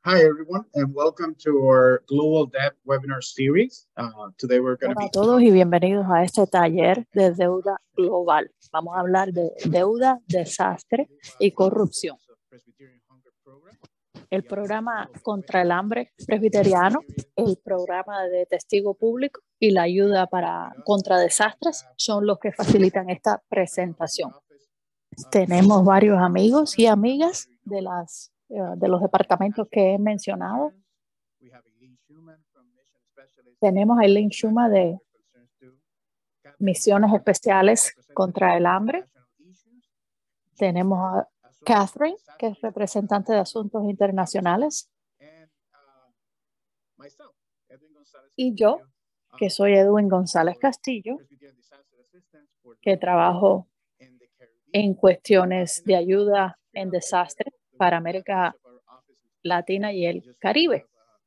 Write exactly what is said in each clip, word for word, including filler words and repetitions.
Hi, everyone, and welcome to our Global Debt webinar series. Uh, today we're going to Hola be a todos y bienvenidos a este taller de deuda global. Vamos a hablar de deuda, desastre y corrupción. El programa contra el hambre presbiteriano, el programa de testigo público y la ayuda para contra desastres son los que facilitan esta presentación. Tenemos varios amigos y amigas de las uh, de los departamentos que he mencionado. Tenemos a Eileen Schuma de Misiones Especiales contra el Hambre. Tenemos a Catherine, que es representante de Asuntos Internacionales. Y yo, que soy Edwin González Castillo, que trabajo en cuestiones de ayuda en desastre para América Latina y el Caribe.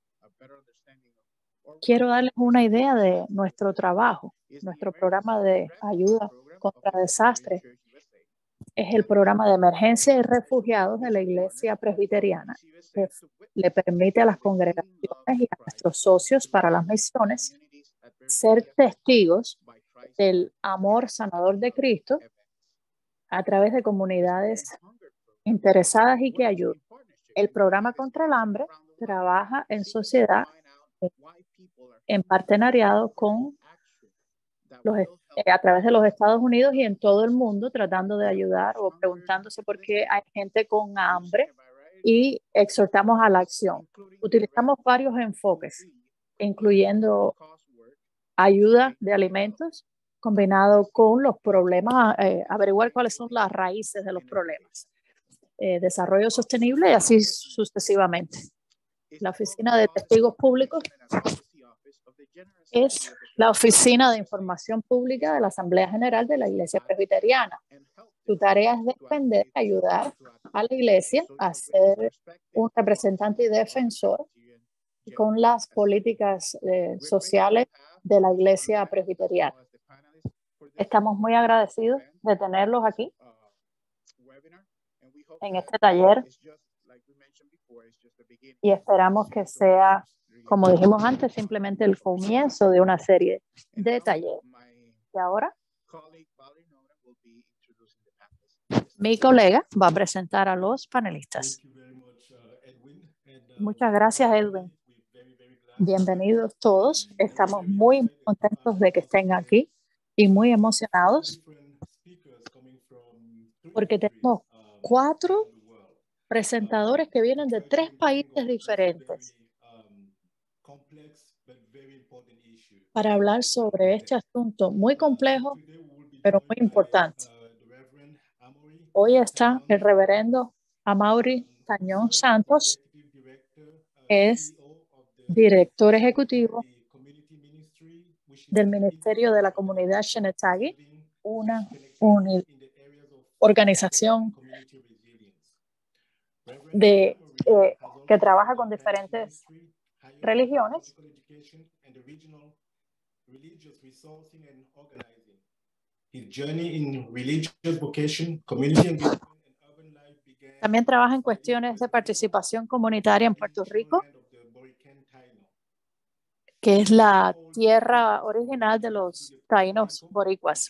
Quiero darles una idea de nuestro trabajo. Nuestro programa de ayuda contra desastres es el programa de emergencia y refugiados de la Iglesia Presbiteriana, que le permite a las congregaciones y a nuestros socios para las misiones ser testigos del amor sanador de Cristo a través de comunidades interesadas y que ayudan. El programa contra el hambre trabaja en sociedad en partenariado con los, eh, a través de los Estados Unidos y en todo el mundo, tratando de ayudar o preguntándose por qué hay gente con hambre y exhortamos a la acción. Utilizamos varios enfoques, incluyendo ayuda de alimentos combinado con los problemas, eh, averiguar cuáles son las raíces de los problemas, eh, desarrollo sostenible y así sucesivamente. La Oficina de Testigos Públicos es la Oficina de Información Pública de la Asamblea General de la Iglesia Presbiteriana. Tu tarea es defender, ayudar a la Iglesia a ser un representante y defensor con las políticas eh, sociales de la Iglesia Presbiteriana. Estamos muy agradecidos de tenerlos aquí en este taller y esperamos que sea, como dijimos antes, simplemente el comienzo de una serie de talleres. Y ahora, mi colega va a presentar a los panelistas. Muchas gracias, Edwin. Bienvenidos todos. Estamos muy contentos de que estén aquí y muy emocionados porque tenemos cuatro presentadores que vienen de tres países diferentes para hablar sobre este asunto muy complejo, pero muy importante. Hoy está el reverendo Amaury Tañón Santos, es director ejecutivo del Ministerio de la Comunidad Shenectady, una, una organización de, eh, que trabaja con diferentes religiones También trabaja en cuestiones de participación comunitaria en Puerto Rico, que es la tierra original de los taínos boricuas.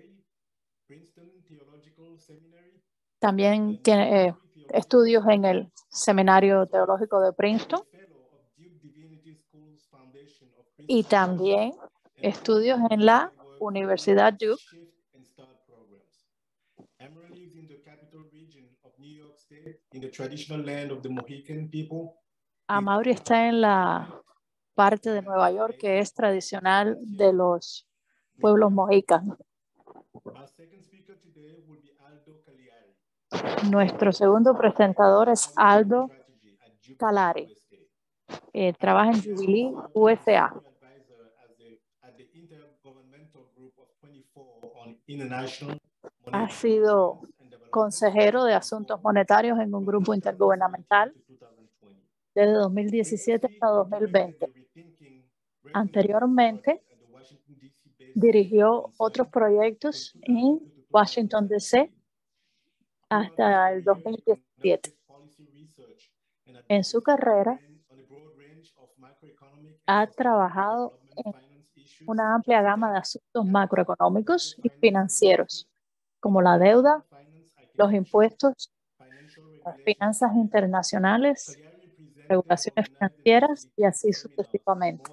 También tiene eh, estudios en el Seminario Teológico de Princeton y también estudios en la Universidad Duke. Amaury está en la parte de Nueva York que es tradicional de los pueblos mohicanos. Nuestro segundo presentador es Aldo Calari. Eh, trabaja en Jubilee, U S A. Ha sido consejero de asuntos monetarios en un grupo intergubernamental desde dos mil diecisiete hasta dos mil veinte. Anteriormente, dirigió otros proyectos en Washington, D C hasta el dos mil diecisiete. En su carrera, ha trabajado en una amplia gama de asuntos macroeconómicos y financieros, como la deuda, los impuestos, las finanzas internacionales, regulaciones financieras y así sucesivamente.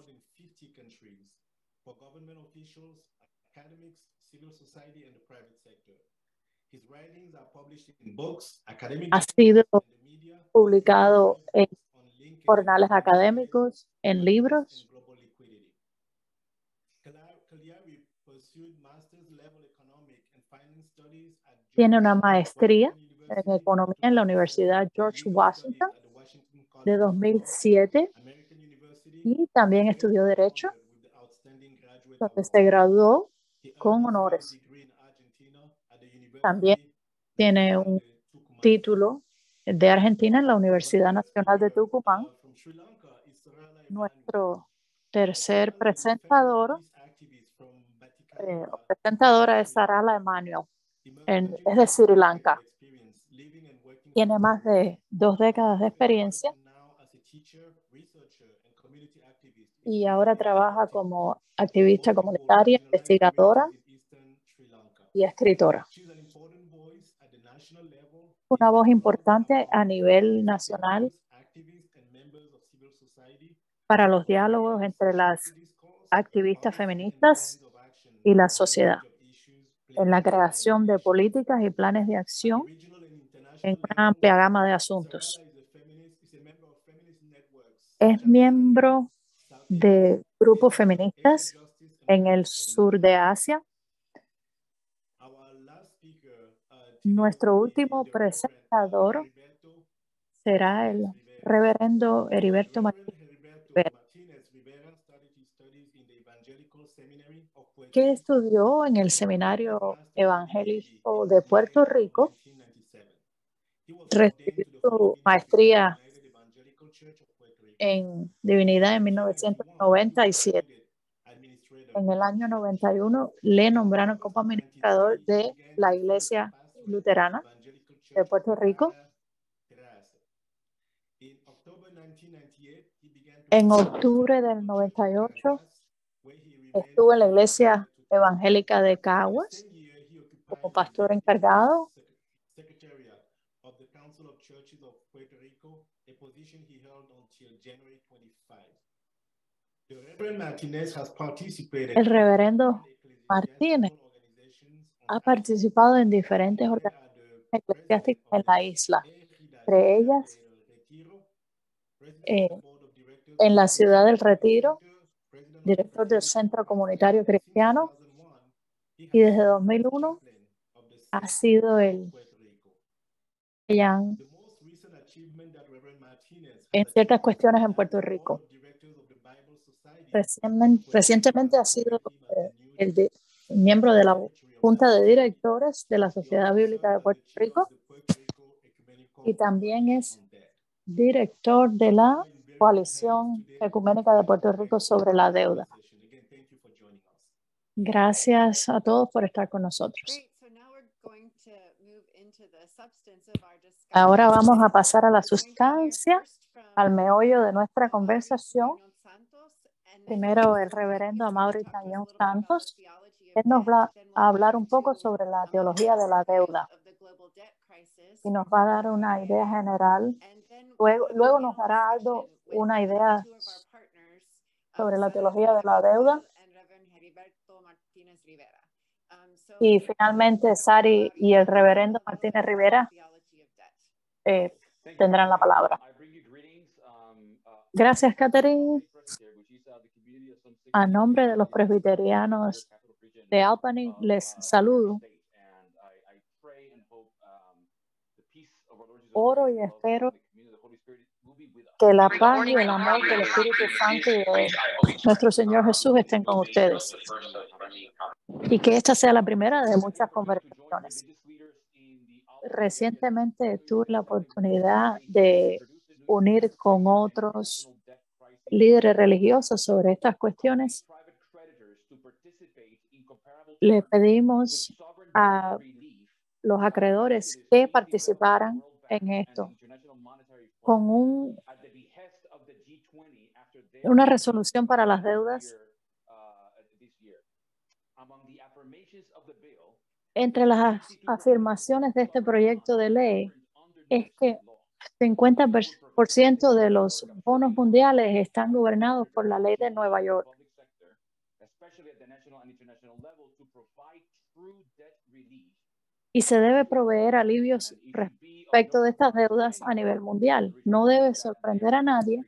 Ha sido publicado en jornales académicos, en libros. Tiene una maestría en economía en la Universidad George Washington de dos mil siete y también estudió Derecho, donde se graduó con honores. También tiene un título de Argentina en la Universidad Nacional de Tucumán. Nuestro tercer presentador eh, o presentadora es Sarala Emanuel, en, es de Sri Lanka. Tiene más de dos décadas de experiencia y ahora trabaja como activista comunitaria, investigadora y escritora. Una voz importante a nivel nacional para los diálogos entre las activistas feministas y la sociedad, en la creación de políticas y planes de acción en una amplia gama de asuntos. Es miembro de grupos feministas en el sur de Asia. Nuestro último presentador será el reverendo Heriberto Martínez Rivera, que estudió en el Seminario Evangélico de Puerto Rico. Recibió su maestría en divinidad en mil novecientos noventa y siete. En el año noventa y uno le nombraron como administrador de la Iglesia Luterana de Puerto Rico. En octubre del noventa y ocho estuvo en la Iglesia Evangélica de Caguas como pastor encargado. El reverendo Martínez ha participado en diferentes organizaciones eclesiásticas en la isla, entre ellas eh, en la ciudad del Retiro, director del Centro Comunitario Cristiano, y desde dos mil uno ha sido el capellán en ciertas cuestiones en Puerto Rico. Recientemente, recientemente ha sido eh, el, de, el miembro de la Junta de Directores de la Sociedad Bíblica de Puerto Rico y también es director de la Coalición Ecuménica de Puerto Rico sobre la deuda. Gracias a todos por estar con nosotros. Ahora vamos a pasar a la sustancia, al meollo de nuestra conversación. Primero, el reverendo Amaury Tañón Santos. Él nos va a hablar un poco sobre la teología de la deuda y nos va a dar una idea general. Luego, luego nos dará Aldo una idea sobre la teología de la deuda. Y finalmente, Sari y el reverendo Martínez Rivera eh, tendrán la palabra. Gracias, Catherine. A nombre de los presbiterianos de Albany, les saludo. Oro y espero que la paz y el amor del Espíritu Santo y de nuestro Señor Jesús estén con ustedes. Y que esta sea la primera de muchas conversaciones. Recientemente tuve la oportunidad de unir con otros líderes religiosos sobre estas cuestiones. Le pedimos a los acreedores que participaran en esto con un, una resolución para las deudas. Entre las afirmaciones de este proyecto de ley es que cincuenta por ciento de los bonos mundiales están gobernados por la ley de Nueva York. Y se debe proveer alivios respecto de estas deudas a nivel mundial. No debe sorprender a nadie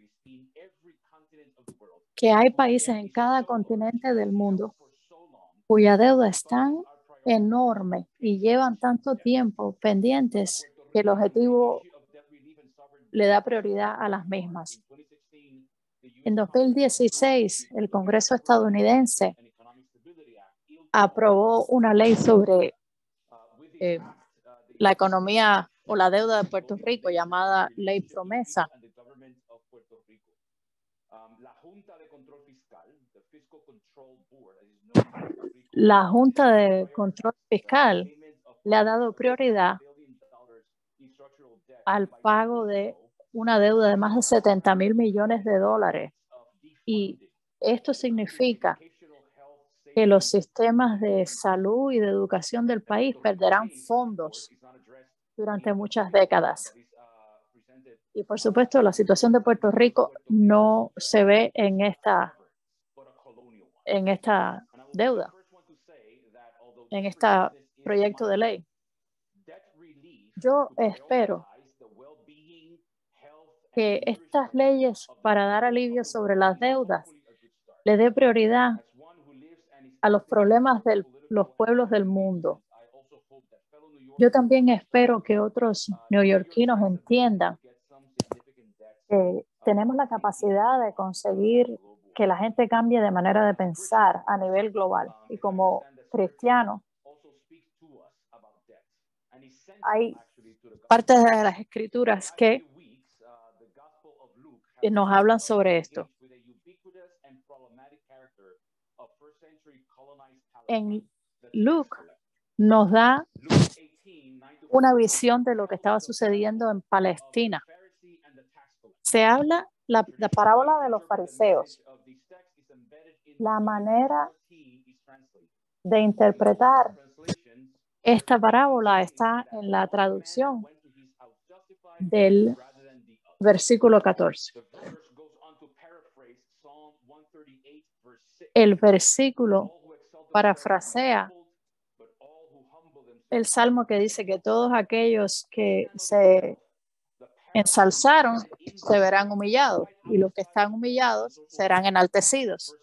que hay países en cada continente del mundo cuya deuda es tan enorme y llevan tanto tiempo pendientes que el objetivo le da prioridad a las mismas. En dos mil dieciséis, el Congreso estadounidense aprobó una ley sobre eh, la economía o la deuda de Puerto Rico llamada Ley Promesa. La Junta de Control Fiscal le ha dado prioridad al pago de una deuda de más de setenta mil millones de dólares. Y esto significa que los sistemas de salud y de educación del país perderán fondos durante muchas décadas. Y por supuesto, la situación de Puerto Rico no se ve en esta, en esta deuda, en este proyecto de ley. Yo espero que estas leyes para dar alivio sobre las deudas le dé prioridad a los problemas de los pueblos del mundo. Yo también espero que otros neoyorquinos entiendan que tenemos la capacidad de conseguir que la gente cambie de manera de pensar a nivel global. Y como cristianos, hay partes de las escrituras que nos hablan sobre esto. En Luke nos da una visión de lo que estaba sucediendo en Palestina. Se habla la, la parábola de los fariseos. La manera de interpretar esta parábola está en la traducción del versículo catorce. El versículo parafrasea el salmo que dice que todos aquellos que se ensalzaron se verán humillados y los que están humillados serán enaltecidos.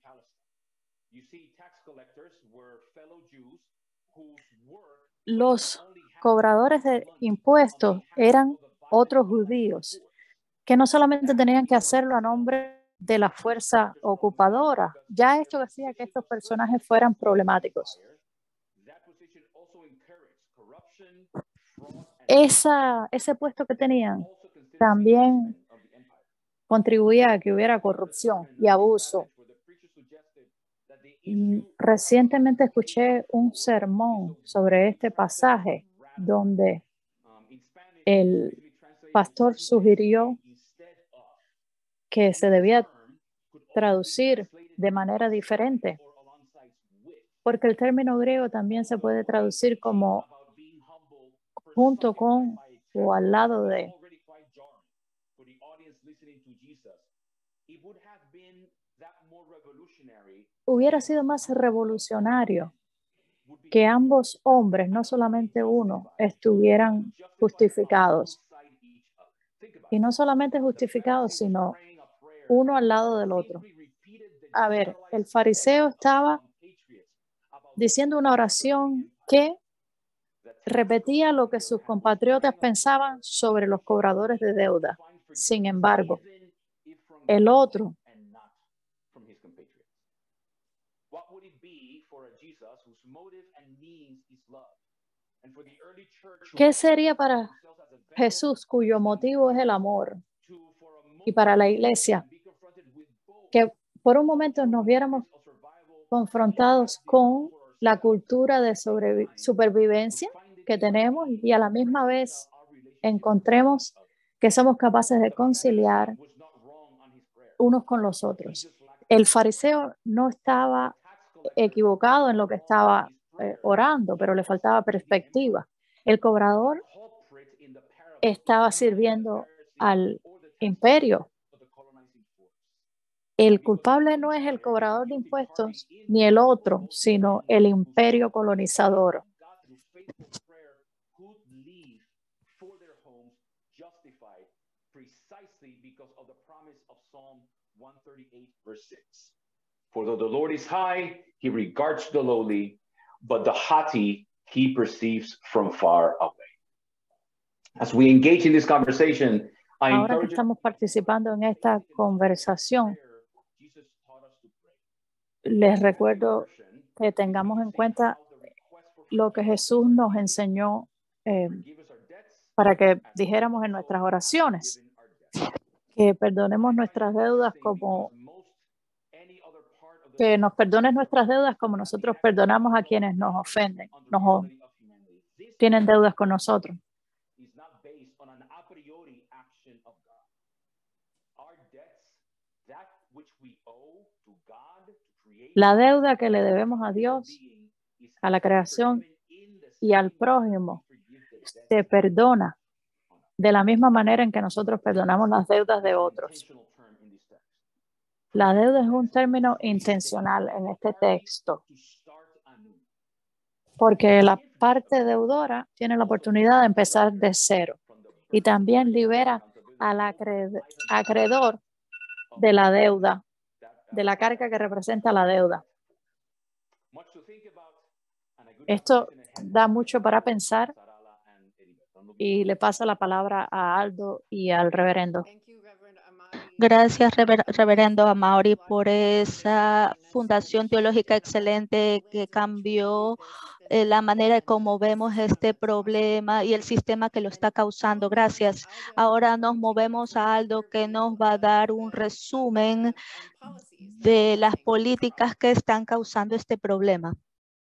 Los cobradores de impuestos eran otros judíos que no solamente tenían que hacerlo a nombre de la fuerza ocupadora, ya esto decía que estos personajes fueran problemáticos. Esa, ese puesto que tenían también contribuía a que hubiera corrupción y abuso. Recientemente escuché un sermón sobre este pasaje donde el pastor sugirió que se debía traducir de manera diferente, porque el término griego también se puede traducir como junto con o al lado de. Hubiera sido más revolucionario que ambos hombres, no solamente uno, estuvieran justificados. Y no solamente justificados, sino uno al lado del otro. A ver, el fariseo estaba diciendo una oración que repetía lo que sus compatriotas pensaban sobre los cobradores de deuda. Sin embargo, el otro ¿qué sería para Jesús, cuyo motivo es el amor? Y para la iglesia, que por un momento nos viéramos confrontados con la cultura de supervivencia que tenemos y a la misma vez encontremos que somos capaces de conciliar unos con los otros. El fariseo no estaba equivocado en lo que estaba eh, orando, pero le faltaba perspectiva. El cobrador estaba sirviendo al imperio. El culpable no es el cobrador de impuestos ni el otro, sino el imperio colonizador. For though the Lord is high, he regards the lowly, but the haughty he perceives from far away. As we engage in this conversation, I Ahora que estamos participando en esta conversación, les recuerdo que tengamos en cuenta lo que Jesús nos enseñó eh, para que dijéramos en nuestras oraciones, que perdonemos nuestras deudas como que nos perdones nuestras deudas como nosotros perdonamos a quienes nos ofenden, nos tienen deudas con nosotros. La deuda que le debemos a Dios, a la creación y al prójimo se perdona de la misma manera en que nosotros perdonamos las deudas de otros. La deuda es un término intencional en este texto, porque la parte deudora tiene la oportunidad de empezar de cero y también libera al acreedor de la deuda, de la carga que representa la deuda. Esto da mucho para pensar y le paso la palabra a Aldo y al reverendo. Gracias, rever reverendo Amaury, por esa fundación teológica excelente que cambió eh, la manera de cómo vemos este problema y el sistema que lo está causando. Gracias. Ahora nos movemos a Aldo, que nos va a dar un resumen de las políticas que están causando este problema.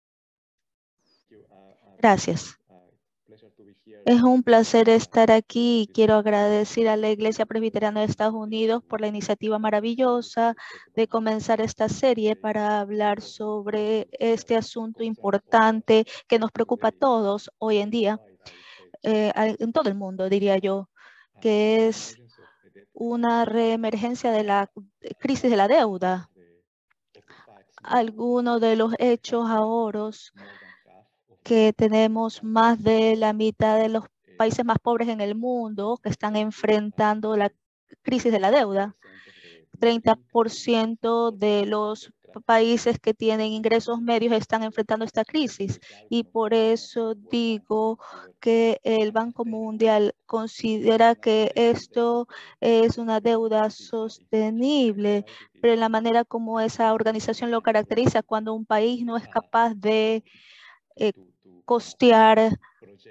Gracias. Es un placer estar aquí y quiero agradecer a la Iglesia Presbiteriana de Estados Unidos por la iniciativa maravillosa de comenzar esta serie para hablar sobre este asunto importante que nos preocupa a todos hoy en día, eh, en todo el mundo, diría yo, que es una reemergencia de la crisis de la deuda. Algunos de los hechos ahora que tenemos más de la mitad de los países más pobres en el mundo que están enfrentando la crisis de la deuda. treinta por ciento de los países que tienen ingresos medios están enfrentando esta crisis y por eso digo que el Banco Mundial considera que esto es una deuda sostenible, pero en la manera como esa organización lo caracteriza, cuando un país no es capaz de eh, costear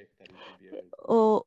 o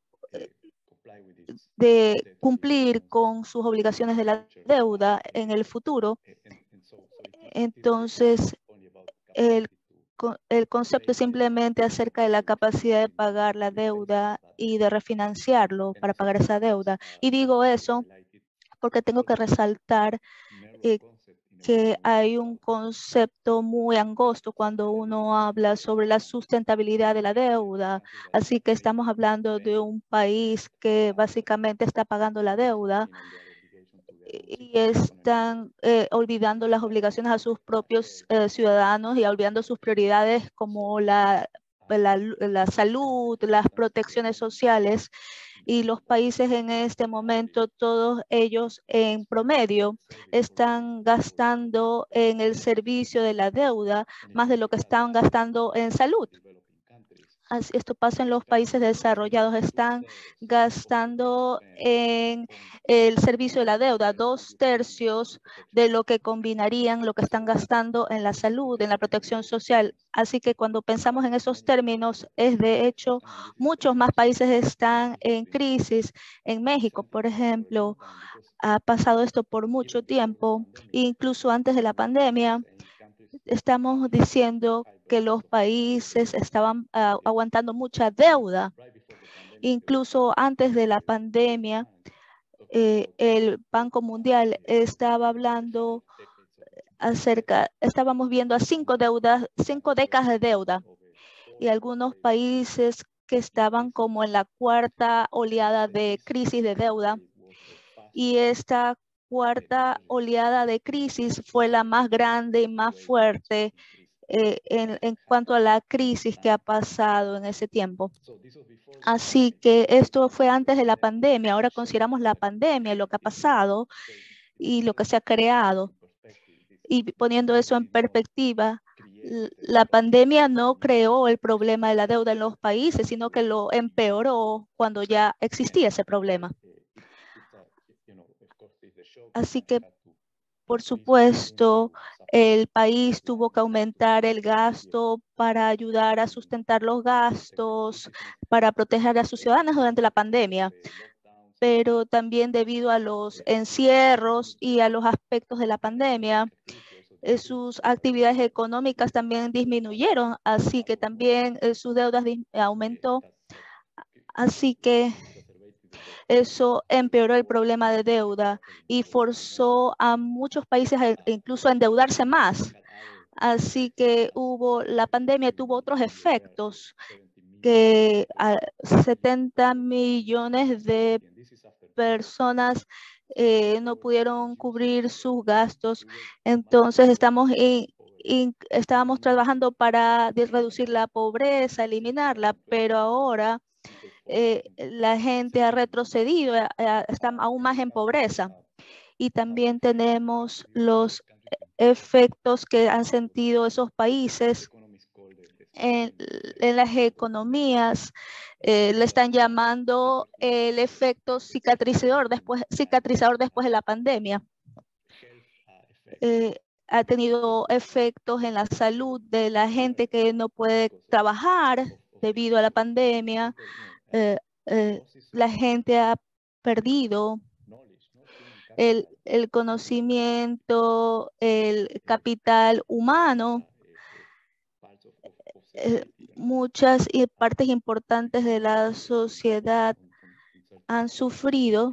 de cumplir con sus obligaciones de la deuda en el futuro, entonces el, el concepto es simplemente acerca de la capacidad de pagar la deuda y de refinanciarlo para pagar esa deuda. Y digo eso porque tengo que resaltar eh, que hay un concepto muy angosto cuando uno habla sobre la sustentabilidad de la deuda. Así que estamos hablando de un país que básicamente está pagando la deuda y están eh, olvidando las obligaciones a sus propios eh, ciudadanos y olvidando sus prioridades como la, la, la salud, las protecciones sociales. Y los países en este momento, todos ellos en promedio, están gastando en el servicio de la deuda más de lo que están gastando en salud. Esto pasa en los países desarrollados, están gastando en el servicio de la deuda, dos tercios de lo que combinarían lo que están gastando en la salud, en la protección social. Así que cuando pensamos en esos términos, es de hecho, muchos más países están en crisis. En México, por ejemplo, ha pasado esto por mucho tiempo, incluso antes de la pandemia. Estamos diciendo que los países estaban uh, aguantando mucha deuda Incluso antes de la pandemia, eh, el Banco Mundial estaba hablando acerca, estábamos viendo a cinco deudas, cinco décadas de deuda y algunos países que estaban como en la cuarta oleada de crisis de deuda. Y esta cuarta oleada de crisis fue la más grande y más fuerte eh, en, en cuanto a la crisis que ha pasado en ese tiempo. Así que esto fue antes de la pandemia. Ahora consideramos la pandemia, lo que ha pasado y lo que se ha creado. Y poniendo eso en perspectiva, la pandemia no creó el problema de la deuda en los países, sino que lo empeoró cuando ya existía ese problema. Así que, por supuesto, el país tuvo que aumentar el gasto para ayudar a sustentar los gastos, para proteger a sus ciudadanos durante la pandemia. Pero también debido a los encierros y a los aspectos de la pandemia, eh, sus actividades económicas también disminuyeron, así que también eh, sus deudas aumentó. Así que eso empeoró el problema de deuda y forzó a muchos países a, incluso a endeudarse más. Así que hubo, la pandemia tuvo otros efectos que a setenta millones de personas eh, no pudieron cubrir sus gastos. Entonces estamos in, in, estábamos trabajando para reducir la pobreza, eliminarla, pero ahora eh, la gente ha retrocedido, eh, está aún más en pobreza. Y también tenemos los efectos que han sentido esos países en, en las economías. Eh, le están llamando el efecto cicatrizador después, cicatrizador después de la pandemia. Eh, ha tenido efectos en la salud de la gente que no puede trabajar debido a la pandemia. Eh, eh, la gente ha perdido el, el conocimiento, el capital humano. Eh, muchas partes importantes de la sociedad han sufrido.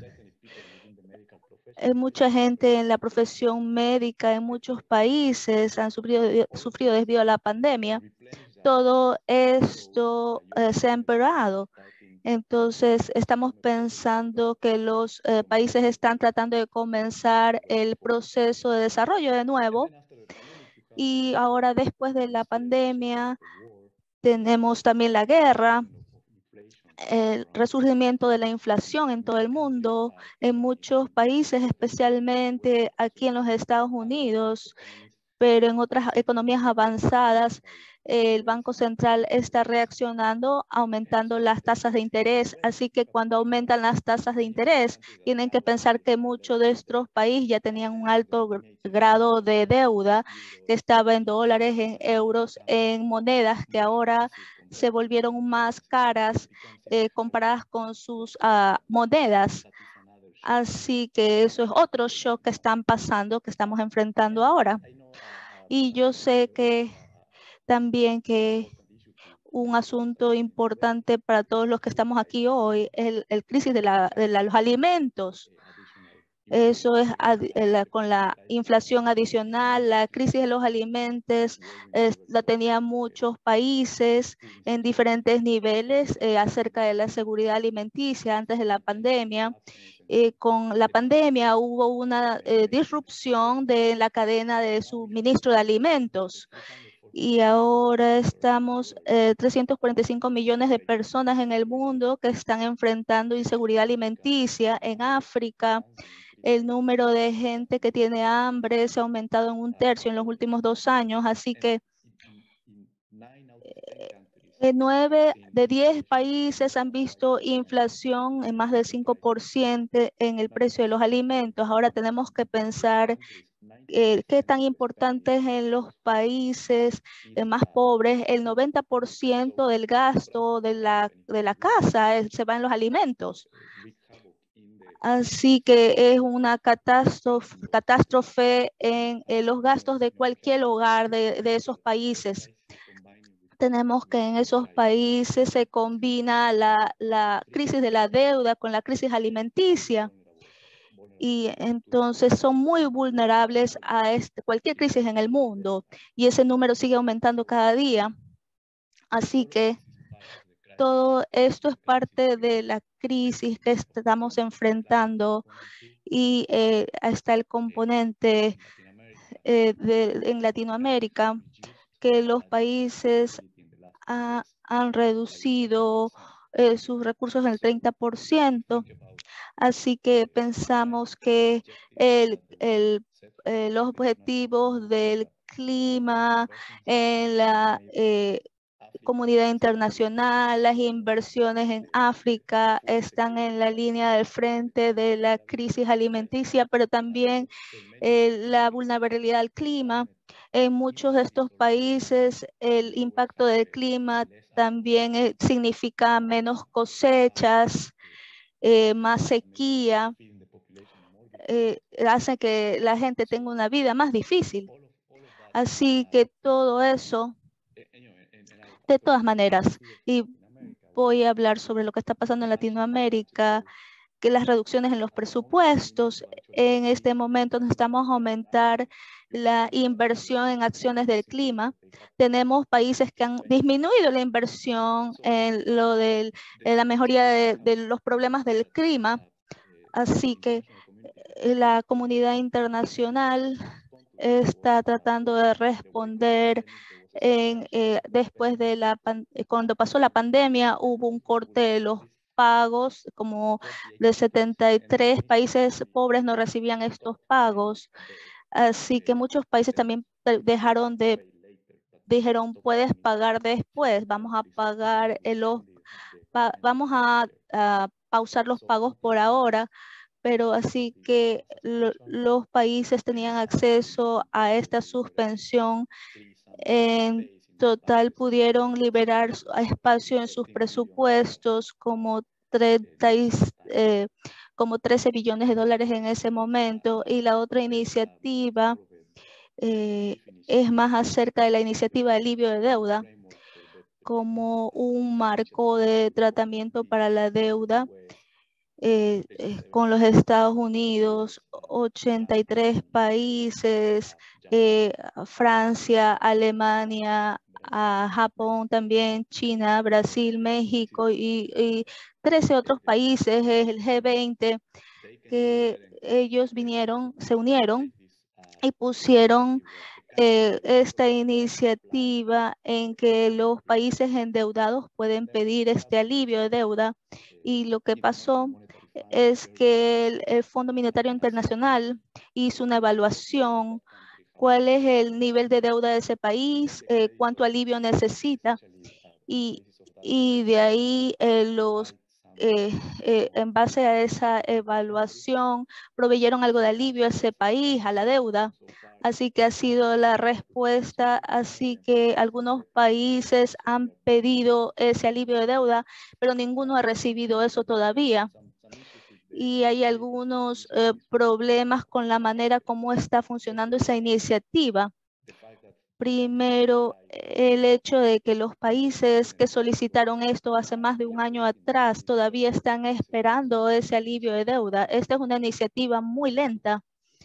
Eh, mucha gente en la profesión médica en muchos países han sufrido, sufrido debido a la pandemia. Todo esto eh, se ha empeorado. Entonces, estamos pensando que los eh, países están tratando de comenzar el proceso de desarrollo de nuevo. Y ahora, después de la pandemia, tenemos también la guerra, el resurgimiento de la inflación en todo el mundo, en muchos países, especialmente aquí en los Estados Unidos, pero en otras economías avanzadas, el Banco Central está reaccionando, aumentando las tasas de interés. Así que cuando aumentan las tasas de interés, tienen que pensar que muchos de estos países ya tenían un alto grado de deuda, que estaba en dólares, en euros, en monedas que ahora se volvieron más caras eh, comparadas con sus uh, monedas. Así que eso es otro shock que están pasando, que estamos enfrentando ahora. Y yo sé que también que un asunto importante para todos los que estamos aquí hoy es el, el crisis de, la, de la, los alimentos. Eso es ad, la, con la inflación adicional, la crisis de los alimentos eh, la tenían muchos países en diferentes niveles eh, acerca de la seguridad alimenticia antes de la pandemia. Eh, con la pandemia hubo una eh, disrupción de la cadena de suministro de alimentos. Y ahora estamos eh, trescientos cuarenta y cinco millones de personas en el mundo que están enfrentando inseguridad alimenticia. En África, el número de gente que tiene hambre se ha aumentado en un tercio en los últimos dos años. Así que eh, nueve de diez países han visto inflación en más del cinco por ciento en el precio de los alimentos. Ahora tenemos que pensar Eh, qué tan importante es en los países eh, más pobres. El noventa por ciento del gasto de la, de la casa es, se va en los alimentos. Así que es una catástrofe, catástrofe en, en los gastos de cualquier hogar de, de esos países. tenemos que en esos países se combina la, la crisis de la deuda con la crisis alimenticia. Y entonces son muy vulnerables a este, cualquier crisis en el mundo. Y ese número sigue aumentando cada día. Así que todo esto es parte de la crisis que estamos enfrentando. Y eh, está el componente eh, de, en Latinoamérica, que los países ha, han reducido eh, sus recursos en el treinta por ciento. Así que pensamos que el, el, eh, los objetivos del clima en la eh, comunidad internacional, las inversiones en África están en la línea del frente de la crisis alimenticia, pero también eh, la vulnerabilidad al clima. En muchos de estos países el impacto del clima también eh, significa menos cosechas, eh, más sequía, eh, hace que la gente tenga una vida más difícil. Así que todo eso, de todas maneras, y voy a hablar sobre lo que está pasando en Latinoamérica, que las reducciones en los presupuestos, en este momento necesitamos aumentar la inversión en acciones del clima. Tenemos países que han disminuido la inversión en lo de la mejoría de, de los problemas del clima. Así que la comunidad internacional está tratando de responder. En, eh, después de la cuando pasó la pandemia, hubo un corte de los pagos, como de setenta y tres países pobres no recibían estos pagos. Así que muchos países también dejaron de, dijeron, puedes pagar después, vamos a pagar los, pa, vamos a, a pausar los pagos por ahora. Pero así que lo, los países tenían acceso a esta suspensión. En total pudieron liberar espacio en sus presupuestos como, treinta, eh, como trece billones de dólares en ese momento. Y la otra iniciativa eh, es más acerca de la iniciativa de alivio de deuda, como un marco de tratamiento para la deuda. Eh, eh, con los Estados Unidos, ochenta y tres países, eh, Francia, Alemania, a Japón también, China, Brasil, México y, y trece otros países, el G veinte, que ellos vinieron, se unieron y pusieron eh, esta iniciativa en que los países endeudados pueden pedir este alivio de deuda. Y lo que pasó es que el, el Fondo Monetario Internacional hizo una evaluación, cuál es el nivel de deuda de ese país, eh, cuánto alivio necesita, y, y de ahí eh, los eh, eh, en base a esa evaluación proveyeron algo de alivio a ese país, a la deuda. Así que ha sido la respuesta. Así que algunos países han pedido ese alivio de deuda, pero ninguno ha recibido eso todavía. Y hay algunos eh, problemas con la manera como está funcionando esa iniciativa. Primero, el hecho de que los países que solicitaron esto hace más de un año atrás todavía están esperando ese alivio de deuda. Esta es una iniciativa muy lenta.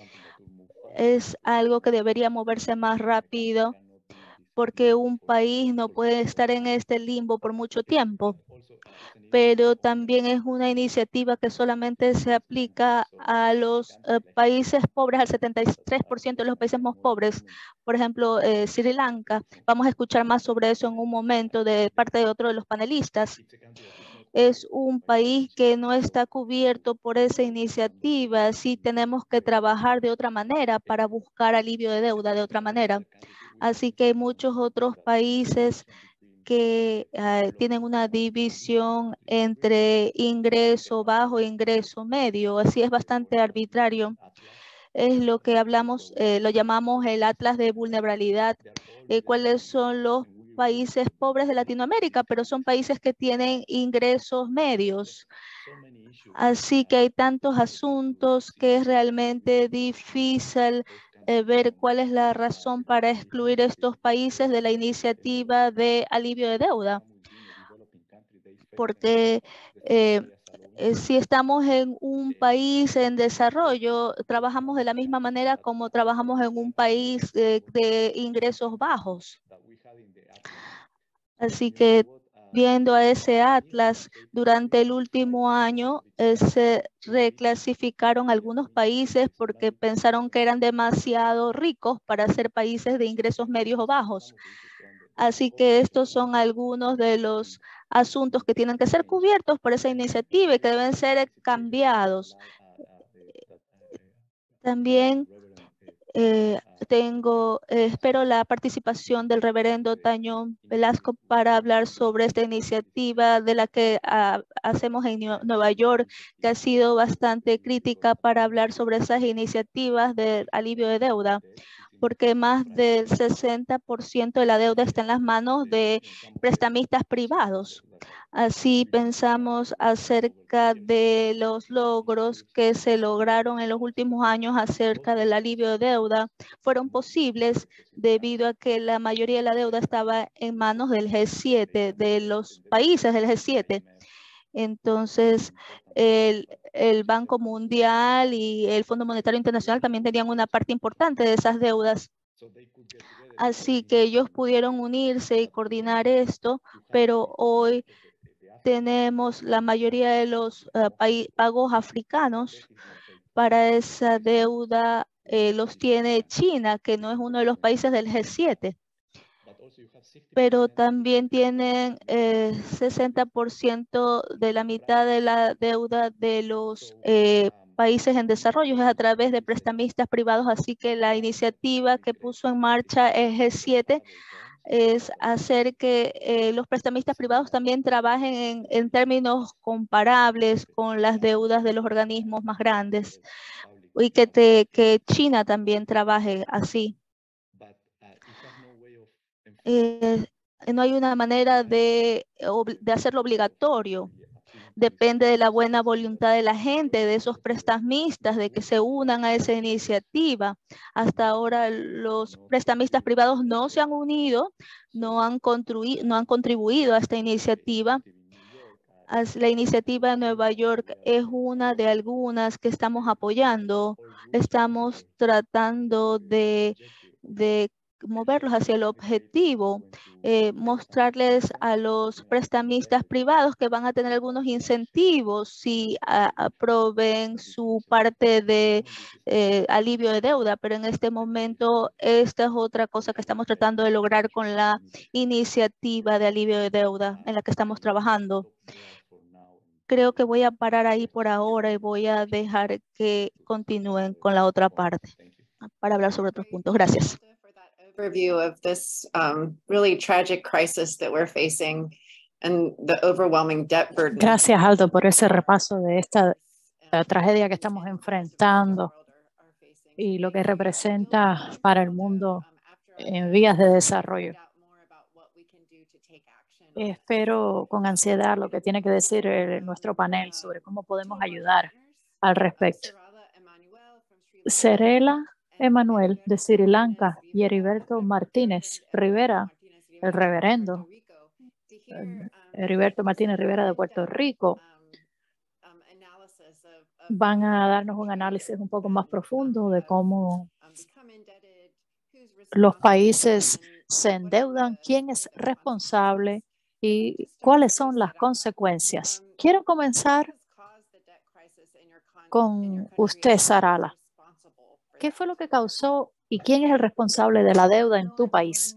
Es algo que debería moverse más rápido, porque un país no puede estar en este limbo por mucho tiempo. Pero también es una iniciativa que solamente se aplica a los eh, países pobres, al setenta y tres por ciento de los países más pobres. Por ejemplo, eh, Sri Lanka. Vamos a escuchar más sobre eso en un momento de parte de otro de los panelistas. Es un país que no está cubierto por esa iniciativa. Sí, tenemos que trabajar de otra manera para buscar alivio de deuda de otra manera. Así que hay muchos otros países que uh, tienen una división entre ingreso bajo e ingreso medio. Así es bastante arbitrario. Es lo que hablamos, eh, lo llamamos el atlas de vulnerabilidad. Eh, ¿Cuáles son los países pobres de Latinoamérica? Pero son países que tienen ingresos medios. Así que hay tantos asuntos que es realmente difícil eh, ver cuál es la razón para excluir estos países de la iniciativa de alivio de deuda. Porque eh, eh, si estamos en un país en desarrollo, trabajamos de la misma manera como trabajamos en un país eh, de ingresos bajos. Así que viendo a ese atlas, durante el último año eh, se reclasificaron algunos países porque pensaron que eran demasiado ricos para ser países de ingresos medios o bajos. Así que estos son algunos de los asuntos que tienen que ser cubiertos por esa iniciativa y que deben ser cambiados. También eh, tengo, eh, espero la participación del reverendo Tañón Velasco para hablar sobre esta iniciativa de la que uh, hacemos en Nueva York, que ha sido bastante crítica para hablar sobre esas iniciativas de alivio de deuda, porque más del sesenta por ciento de la deuda está en las manos de prestamistas privados. Así pensamos acerca de los logros que se lograron en los últimos años acerca del alivio de deuda. Fueron posibles debido a que la mayoría de la deuda estaba en manos del G siete, de los países del G siete. Entonces, el, el Banco Mundial y el Fondo Monetario Internacional también tenían una parte importante de esas deudas. Así que ellos pudieron unirse y coordinar esto, pero hoy tenemos la mayoría de los uh, pagos africanos para esa deuda, eh, los tiene China, que no es uno de los países del G siete. Pero también tienen eh, sesenta por ciento de la mitad de la deuda de los eh, países en desarrollo es a través de prestamistas privados, así que la iniciativa que puso en marcha el G siete es hacer que eh, los prestamistas privados también trabajen en, en términos comparables con las deudas de los organismos más grandes y que, te, que China también trabaje así. Eh, no hay una manera de, de hacerlo obligatorio. Depende de la buena voluntad de la gente, de esos prestamistas, de que se unan a esa iniciativa. Hasta ahora los prestamistas privados no se han unido, no han, no han contribuido a esta iniciativa. La iniciativa de Nueva York es una de algunas que estamos apoyando. Estamos tratando de, de moverlos hacia el objetivo, eh, mostrarles a los prestamistas privados que van a tener algunos incentivos si aprueben su parte de eh, alivio de deuda, pero en este momento esta es otra cosa que estamos tratando de lograr con la iniciativa de alivio de deuda en la que estamos trabajando. Creo que voy a parar ahí por ahora y voy a dejar que continúen con la otra parte para hablar sobre otros puntos. Gracias. Overview of this um, really tragic crisis that we're facing and the overwhelming debt burden. Gracias, Aldo, por ese repaso de esta la tragedia que estamos enfrentando y lo que representa para el mundo en vías de desarrollo. Espero con ansiedad lo que tiene que decir el, nuestro panel sobre cómo podemos ayudar al respecto. Serela Emanuel de Sri Lanka y Heriberto Martínez Rivera, el reverendo Heriberto Martínez Rivera de Puerto Rico, van a darnos un análisis un poco más profundo de cómo los países se endeudan, quién es responsable y cuáles son las consecuencias. Quiero comenzar con usted, Sarala. ¿Qué fue lo que causó y quién es el responsable de la deuda en tu país?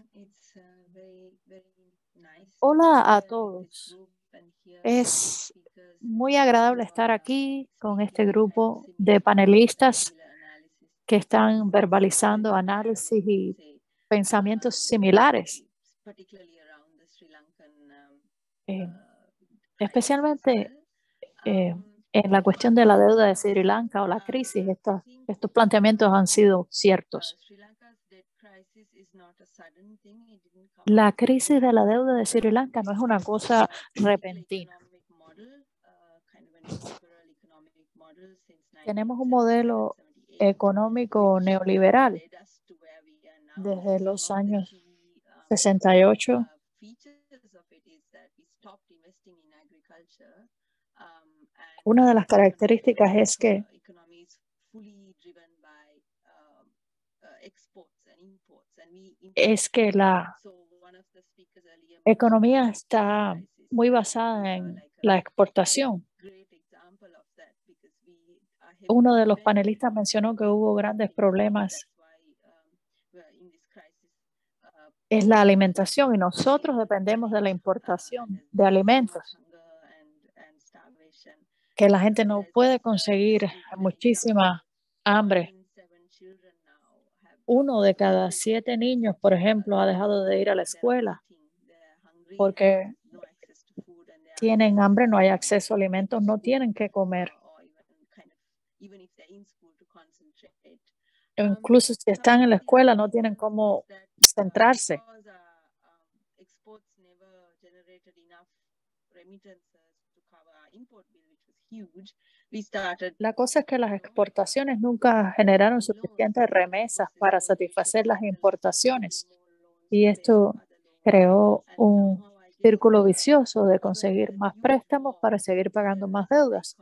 Hola a todos. Es muy agradable estar aquí con este grupo de panelistas que están verbalizando análisis y pensamientos similares. Eh, especialmente eh, en la cuestión de la deuda de Sri Lanka o la crisis, estos, estos planteamientos han sido ciertos. La crisis de la deuda de Sri Lanka no es una cosa repentina. Tenemos un modelo económico neoliberal desde los años sesenta y ocho. Una de las características es que es que la economía está muy basada en la exportación. Uno de los panelistas mencionó que hubo grandes problemas en la alimentación y nosotros dependemos de la importación de alimentos, que la gente no puede conseguir, muchísima hambre. Uno de cada siete niños, por ejemplo, ha dejado de ir a la escuela porque tienen hambre, no hay acceso a alimentos, no tienen que comer. Incluso si están en la escuela, no tienen cómo centrarse. La cosa es que las exportaciones nunca generaron suficientes remesas para satisfacer las importaciones. Y esto creó un círculo vicioso de conseguir más préstamos para seguir pagando más deudas.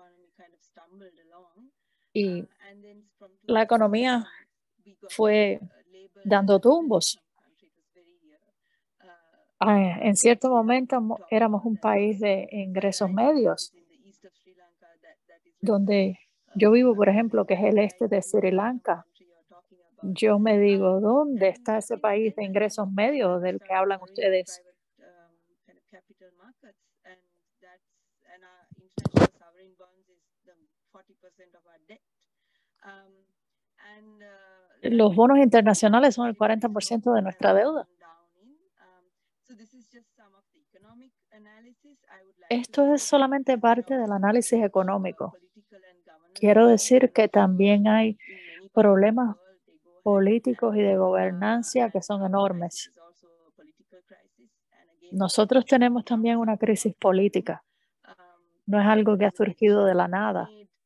Y la economía fue dando tumbos. Ah, en cierto momento éramos un país de ingresos medios, donde yo vivo, por ejemplo, que es el este de Sri Lanka. Yo me digo, ¿dónde está ese país de ingresos medios del que hablan ustedes? Los bonos internacionales son el cuarenta por ciento de nuestra deuda. Esto es solamente parte del análisis económico. Quiero decir que también hay problemas políticos y de gobernanza que son enormes. Nosotros tenemos también una crisis política. No es algo que ha surgido de la nada.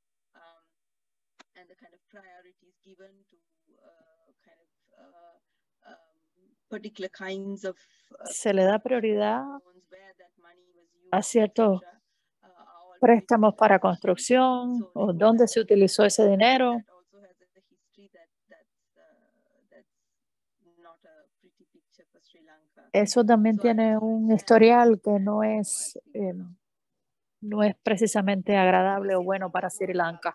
Se le da prioridad a ciertos préstamos para construcción o dónde se utilizó ese dinero. Eso también tiene un historial que no es, eh, no es precisamente agradable o bueno para Sri Lanka.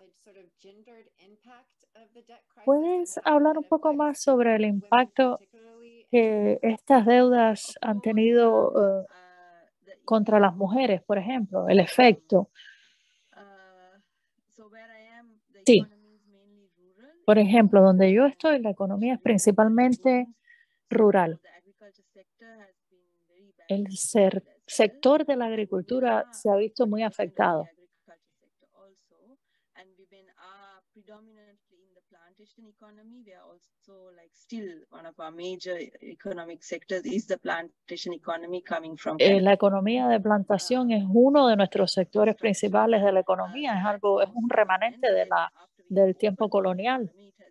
¿Puedes hablar un poco más sobre el impacto que estas deudas han tenido uh, contra las mujeres, por ejemplo, el efecto? Sí. Por ejemplo, donde yo estoy, la economía es principalmente rural. El ser, sector de la agricultura se ha visto muy afectado. Eh, la economía de plantación es uno de nuestros sectores principales de la economía, es algo, es un remanente de la, del tiempo colonial.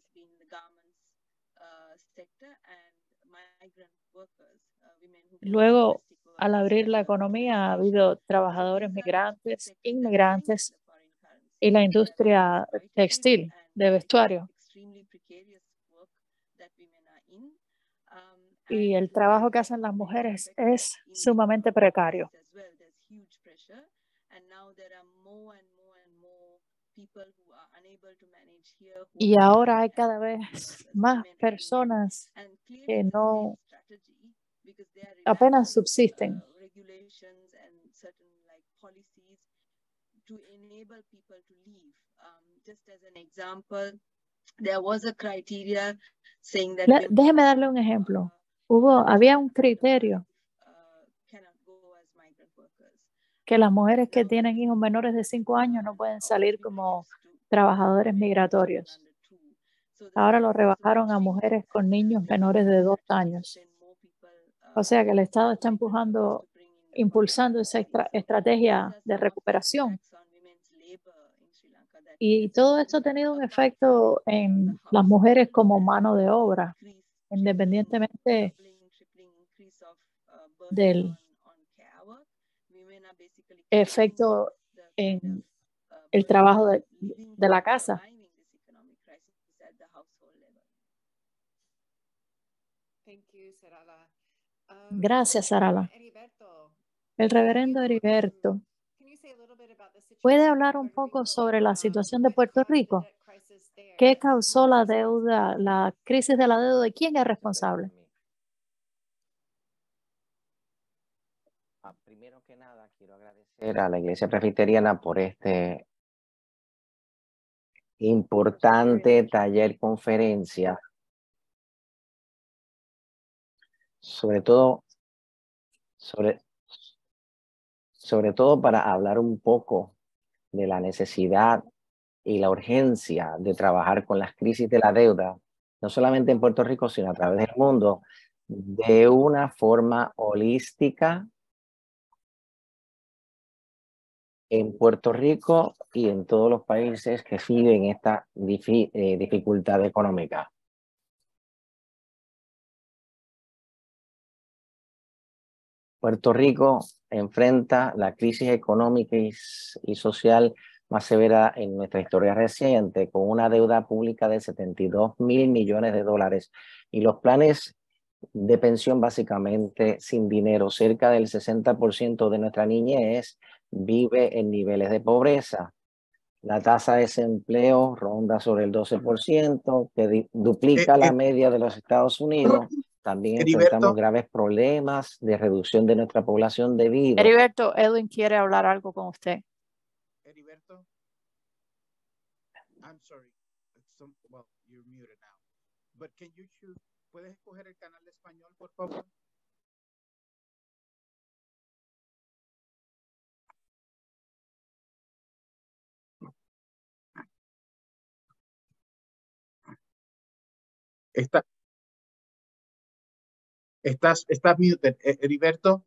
Luego, al abrir la economía, ha habido trabajadores migrantes, inmigrantes y la industria textil de vestuario. Y el trabajo que hacen las mujeres es sumamente precario. Y ahora hay cada vez más personas que no apenas subsisten. Le, déjeme darle un ejemplo. Hubo, había un criterio que las mujeres que tienen hijos menores de cinco años no pueden salir como trabajadores migratorios. Ahora lo rebajaron a mujeres con niños menores de dos años. O sea que el Estado está empujando, impulsando esa estra estrategia de recuperación. Y todo esto ha tenido un efecto en las mujeres como mano de obra, independientemente del efecto en el trabajo de, de la casa. Gracias, Sarala. El reverendo Heriberto, ¿puede hablar un poco sobre la situación de Puerto Rico? ¿Qué causó la deuda, la crisis de la deuda y quién es responsable? Primero que nada, quiero agradecer a la Iglesia Presbiteriana por este importante taller conferencia, sobre todo, sobre, sobre todo para hablar un poco de la necesidad y la urgencia de trabajar con las crisis de la deuda, no solamente en Puerto Rico, sino a través del mundo, de una forma holística en Puerto Rico y en todos los países que viven esta difi eh, dificultad económica. Puerto Rico enfrenta la crisis económica y, y social más severa en nuestra historia reciente, con una deuda pública de setenta y dos mil millones de dólares y los planes de pensión básicamente sin dinero. Cerca del sesenta por ciento de nuestra niñez vive en niveles de pobreza. La tasa de desempleo ronda sobre el doce por ciento, que duplica Eh, la eh, media de los Estados Unidos. También enfrentamos Heriberto, graves problemas de reducción de nuestra población debido. Heriberto, Edwin quiere hablar algo con usted. Heriberto, I'm sorry. Some, well, you're muted now. But can you choose? ¿Puedes escoger el canal de español, por favor? Está, estás, estás muted, Heriberto.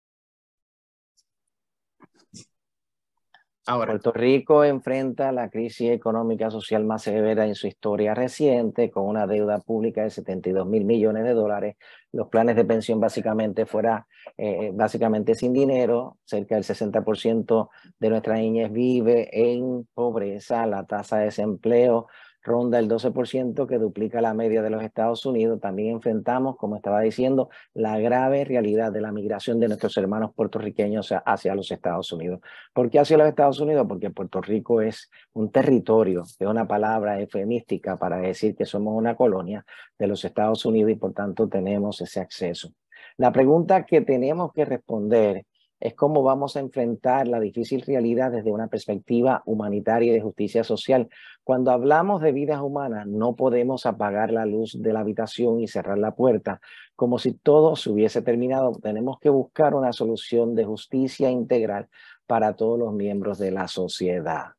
Ahora. Puerto Rico enfrenta la crisis económica social más severa en su historia reciente, con una deuda pública de setenta y dos mil millones de dólares, los planes de pensión básicamente fuera, eh, básicamente sin dinero, cerca del sesenta por ciento de nuestra niñez vive en pobreza, la tasa de desempleo ronda el doce por ciento, que duplica la media de los Estados Unidos. También enfrentamos, como estaba diciendo, la grave realidad de la migración de nuestros hermanos puertorriqueños hacia los Estados Unidos. ¿Por qué hacia los Estados Unidos? Porque Puerto Rico es un territorio, es una palabra eufemística para decir que somos una colonia de los Estados Unidos y por tanto tenemos ese acceso. La pregunta que tenemos que responder es cómo vamos a enfrentar la difícil realidad desde una perspectiva humanitaria y de justicia social. Cuando hablamos de vidas humanas, no podemos apagar la luz de la habitación y cerrar la puerta como si todo se hubiese terminado. Tenemos que buscar una solución de justicia integral para todos los miembros de la sociedad.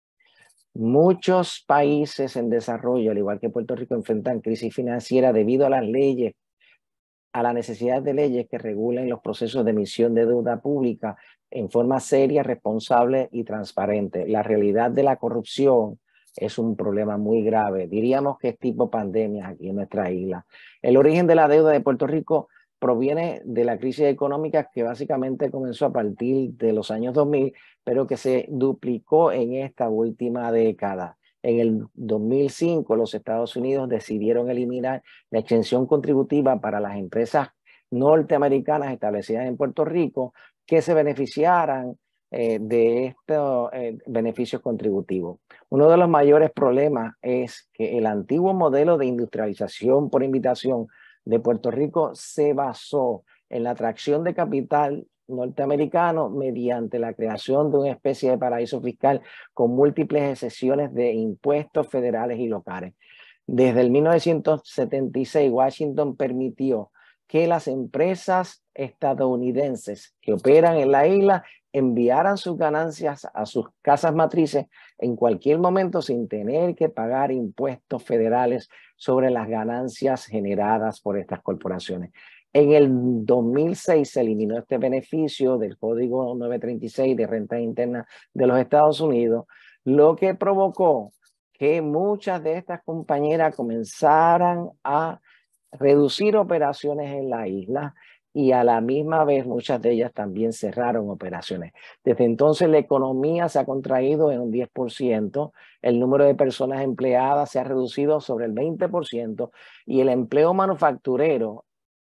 Muchos países en desarrollo, al igual que Puerto Rico, enfrentan crisis financiera debido a las leyes, a la necesidad de leyes que regulen los procesos de emisión de deuda pública en forma seria, responsable y transparente. La realidad de la corrupción es un problema muy grave. Diríamos que es tipo pandemia aquí en nuestra isla. El origen de la deuda de Puerto Rico proviene de la crisis económica que básicamente comenzó a partir de los años dos mil, pero que se duplicó en esta última década. En el dos mil cinco, los Estados Unidos decidieron eliminar la exención contributiva para las empresas norteamericanas establecidas en Puerto Rico que se beneficiaran eh, de estos eh, beneficios contributivos. Uno de los mayores problemas es que el antiguo modelo de industrialización por invitación de Puerto Rico se basó en la atracción de capital norteamericano mediante la creación de una especie de paraíso fiscal con múltiples exenciones de impuestos federales y locales. Desde el mil novecientos setenta y seis, Washington permitió que las empresas estadounidenses que operan en la isla enviaran sus ganancias a sus casas matrices en cualquier momento sin tener que pagar impuestos federales sobre las ganancias generadas por estas corporaciones. En el dos mil seis se eliminó este beneficio del Código novecientos treinta y seis de Renta Interna de los Estados Unidos, lo que provocó que muchas de estas compañeras comenzaran a reducir operaciones en la isla y a la misma vez muchas de ellas también cerraron operaciones. Desde entonces la economía se ha contraído en un diez por ciento, el número de personas empleadas se ha reducido sobre el veinte por ciento y el empleo manufacturero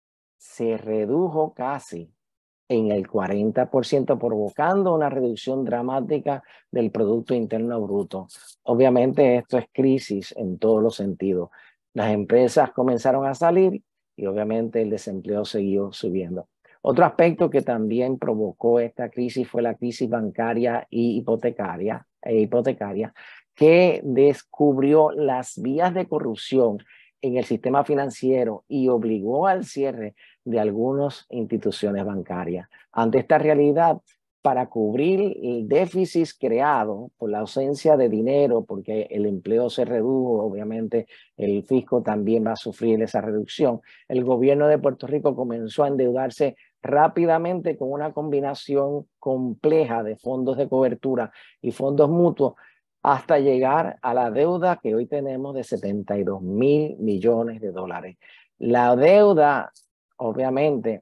se redujo casi en el cuarenta por ciento, provocando una reducción dramática del Producto Interno Bruto. Obviamente esto es crisis en todos los sentidos. Las empresas comenzaron a salir y obviamente el desempleo siguió subiendo. Otro aspecto que también provocó esta crisis fue la crisis bancaria y hipotecaria, e hipotecaria que descubrió las vías de corrupción en el sistema financiero y obligó al cierre de algunas instituciones bancarias. Ante esta realidad, para cubrir el déficit creado por la ausencia de dinero, porque el empleo se redujo, obviamente el fisco también va a sufrir esa reducción, el gobierno de Puerto Rico comenzó a endeudarse rápidamente con una combinación compleja de fondos de cobertura y fondos mutuos hasta llegar a la deuda que hoy tenemos de setenta y dos mil millones de dólares. La deuda, obviamente,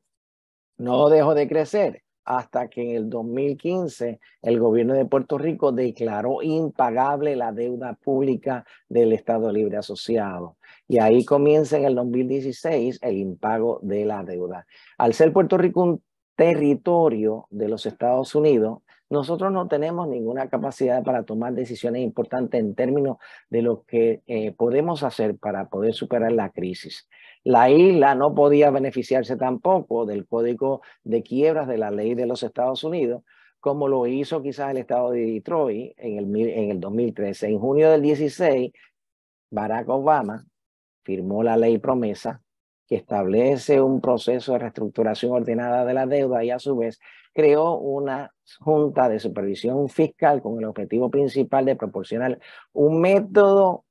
no dejó de crecer hasta que en el dos mil quince el gobierno de Puerto Rico declaró impagable la deuda pública del Estado Libre Asociado. Y ahí comienza en el dos mil dieciséis el impago de la deuda. Al ser Puerto Rico un territorio de los Estados Unidos, nosotros no tenemos ninguna capacidad para tomar decisiones importantes en términos de lo que eh, podemos hacer para poder superar la crisis. La isla no podía beneficiarse tampoco del código de quiebras de la ley de los Estados Unidos, como lo hizo quizás el estado de Detroit en el, en el dos mil trece. En junio del dieciséis, Barack Obama firmó la ley promesa que establece un proceso de reestructuración ordenada de la deuda y a su vez creó una junta de supervisión fiscal con el objetivo principal de proporcionar un método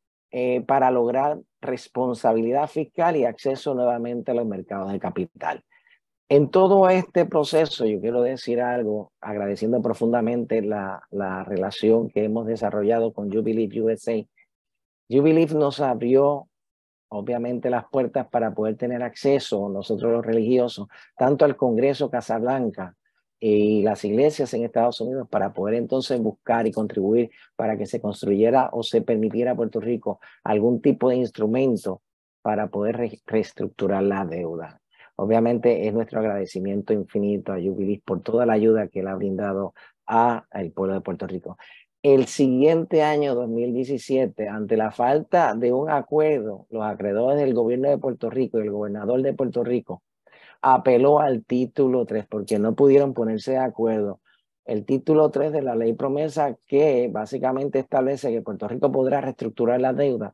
eh, para lograr responsabilidad fiscal y acceso nuevamente a los mercados de capital. En todo este proceso, yo quiero decir algo, agradeciendo profundamente la, la relación que hemos desarrollado con Jubilee U S A. Jubilee nos abrió obviamente las puertas para poder tener acceso, nosotros los religiosos, tanto al Congreso Casablanca y las iglesias en Estados Unidos, para poder entonces buscar y contribuir para que se construyera o se permitiera a Puerto Rico algún tipo de instrumento para poder re reestructurar la deuda. Obviamente es nuestro agradecimiento infinito a Jubilee por toda la ayuda que le ha brindado al pueblo de Puerto Rico. El siguiente año, dos mil diecisiete, ante la falta de un acuerdo, los acreedores del gobierno de Puerto Rico y el gobernador de Puerto Rico apeló al título tres porque no pudieron ponerse de acuerdo. El título tres de la ley promesa, que básicamente establece que Puerto Rico podrá reestructurar la deuda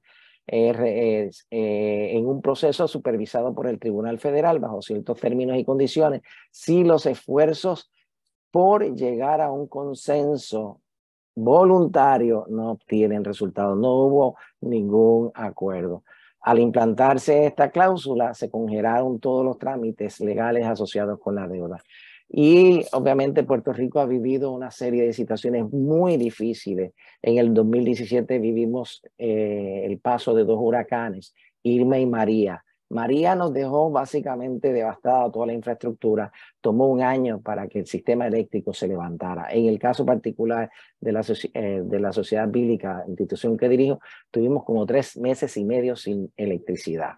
eh, eh, en un proceso supervisado por el Tribunal Federal bajo ciertos términos y condiciones, si los esfuerzos por llegar a un consenso voluntario no obtienen resultados. No hubo ningún acuerdo. Al implantarse esta cláusula, se congelaron todos los trámites legales asociados con la deuda. Y obviamente Puerto Rico ha vivido una serie de situaciones muy difíciles. En el dos mil diecisiete vivimos eh, el paso de dos huracanes, Irma y María. María nos dejó básicamente devastada toda la infraestructura. Tomó un año para que el sistema eléctrico se levantara. En el caso particular de la, eh, de la Sociedad Bíblica, institución que dirijo, tuvimos como tres meses y medio sin electricidad.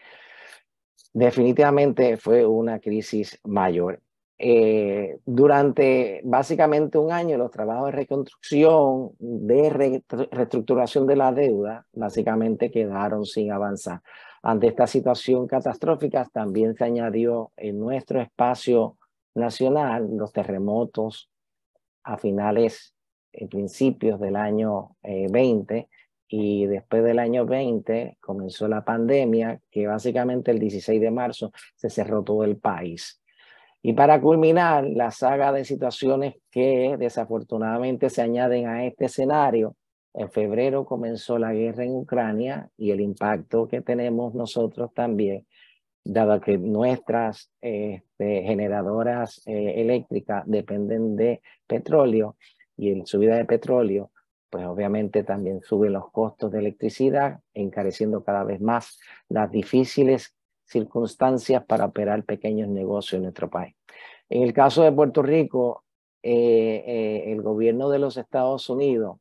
Definitivamente fue una crisis mayor. Eh, durante básicamente un año, los trabajos de reconstrucción, de re reestructuración de la deuda, básicamente quedaron sin avanzar. Ante esta situación catastrófica, también se añadió en nuestro espacio nacional los terremotos a finales, en principios del año eh, veinte, y después del año veinte comenzó la pandemia, que básicamente el dieciséis de marzo se cerró todo el país. Y para culminar la saga de situaciones que desafortunadamente se añaden a este escenario, en febrero comenzó la guerra en Ucrania y el impacto que tenemos nosotros también, dado que nuestras este, generadoras eh, eléctricas dependen de petróleo y en subida de petróleo pues obviamente también suben los costos de electricidad, encareciendo cada vez más las difíciles circunstancias para operar pequeños negocios en nuestro país. En el caso de Puerto Rico, eh, eh, el gobierno de los Estados Unidos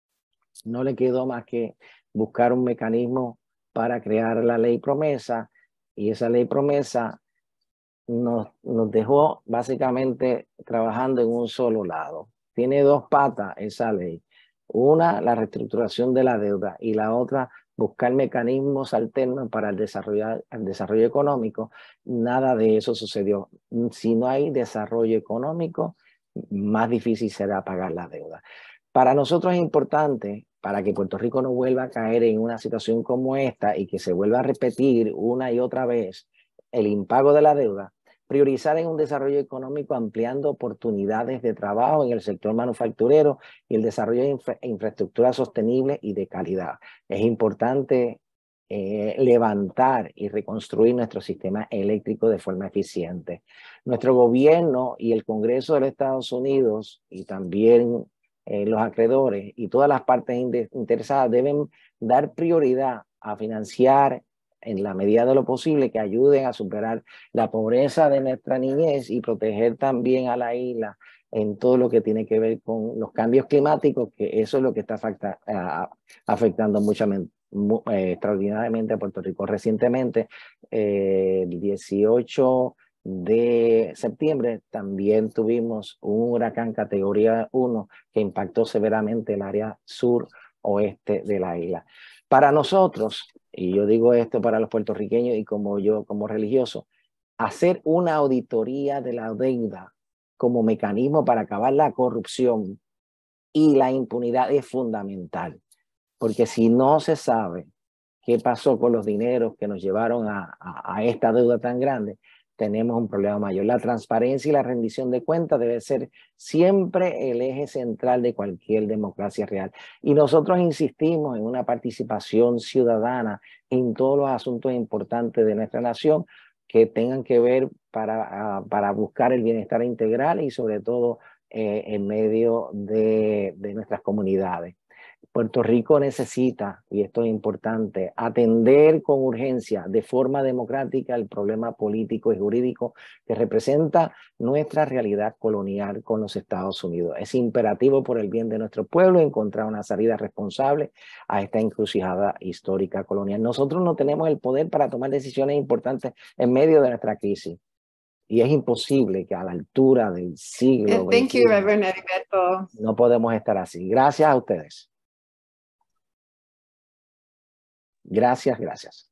no le quedó más que buscar un mecanismo para crear la ley promesa, y esa ley promesa nos, nos dejó básicamente trabajando en un solo lado. Tiene dos patas esa ley. Una, la reestructuración de la deuda, y la otra, buscar mecanismos alternos para el desarrollo, el desarrollo económico. Nada de eso sucedió. Si no hay desarrollo económico, más difícil será pagar la deuda. Para nosotros es importante, para que Puerto Rico no vuelva a caer en una situación como esta y que se vuelva a repetir una y otra vez el impago de la deuda, priorizar en un desarrollo económico ampliando oportunidades de trabajo en el sector manufacturero y el desarrollo de infra infraestructura sostenible y de calidad. Es importante eh, levantar y reconstruir nuestro sistema eléctrico de forma eficiente. Nuestro gobierno y el Congreso de los Estados Unidos, y también eh, los acreedores y todas las partes interesadas, deben dar prioridad a financiar en la medida de lo posible que ayuden a superar la pobreza de nuestra niñez y proteger también a la isla en todo lo que tiene que ver con los cambios climáticos, que eso es lo que está afecta, uh, afectando mucho, muy, eh, extraordinariamente a Puerto Rico. Recientemente, eh, el dieciocho de septiembre, también tuvimos un huracán categoría uno que impactó severamente el área sur oeste de la isla. Para nosotros, y yo digo esto para los puertorriqueños y como yo como religioso, hacer una auditoría de la deuda como mecanismo para acabar la corrupción y la impunidad es fundamental, porque si no se sabe qué pasó con los dineros que nos llevaron a, a, a esta deuda tan grande, tenemos un problema mayor. La transparencia y la rendición de cuentas debe ser siempre el eje central de cualquier democracia real. Y nosotros insistimos en una participación ciudadana en todos los asuntos importantes de nuestra nación que tengan que ver para, uh, para buscar el bienestar integral y sobre todo eh, en medio de, de nuestras comunidades. Puerto Rico necesita, y esto es importante, atender con urgencia, de forma democrática, el problema político y jurídico que representa nuestra realidad colonial con los Estados Unidos. Es imperativo por el bien de nuestro pueblo encontrar una salida responsable a esta encrucijada histórica colonial. Nosotros no tenemos el poder para tomar decisiones importantes en medio de nuestra crisis. Y es imposible que a la altura del siglo Thank you, Reverend Heriberto. No podemos estar así. Gracias a ustedes. Gracias, gracias.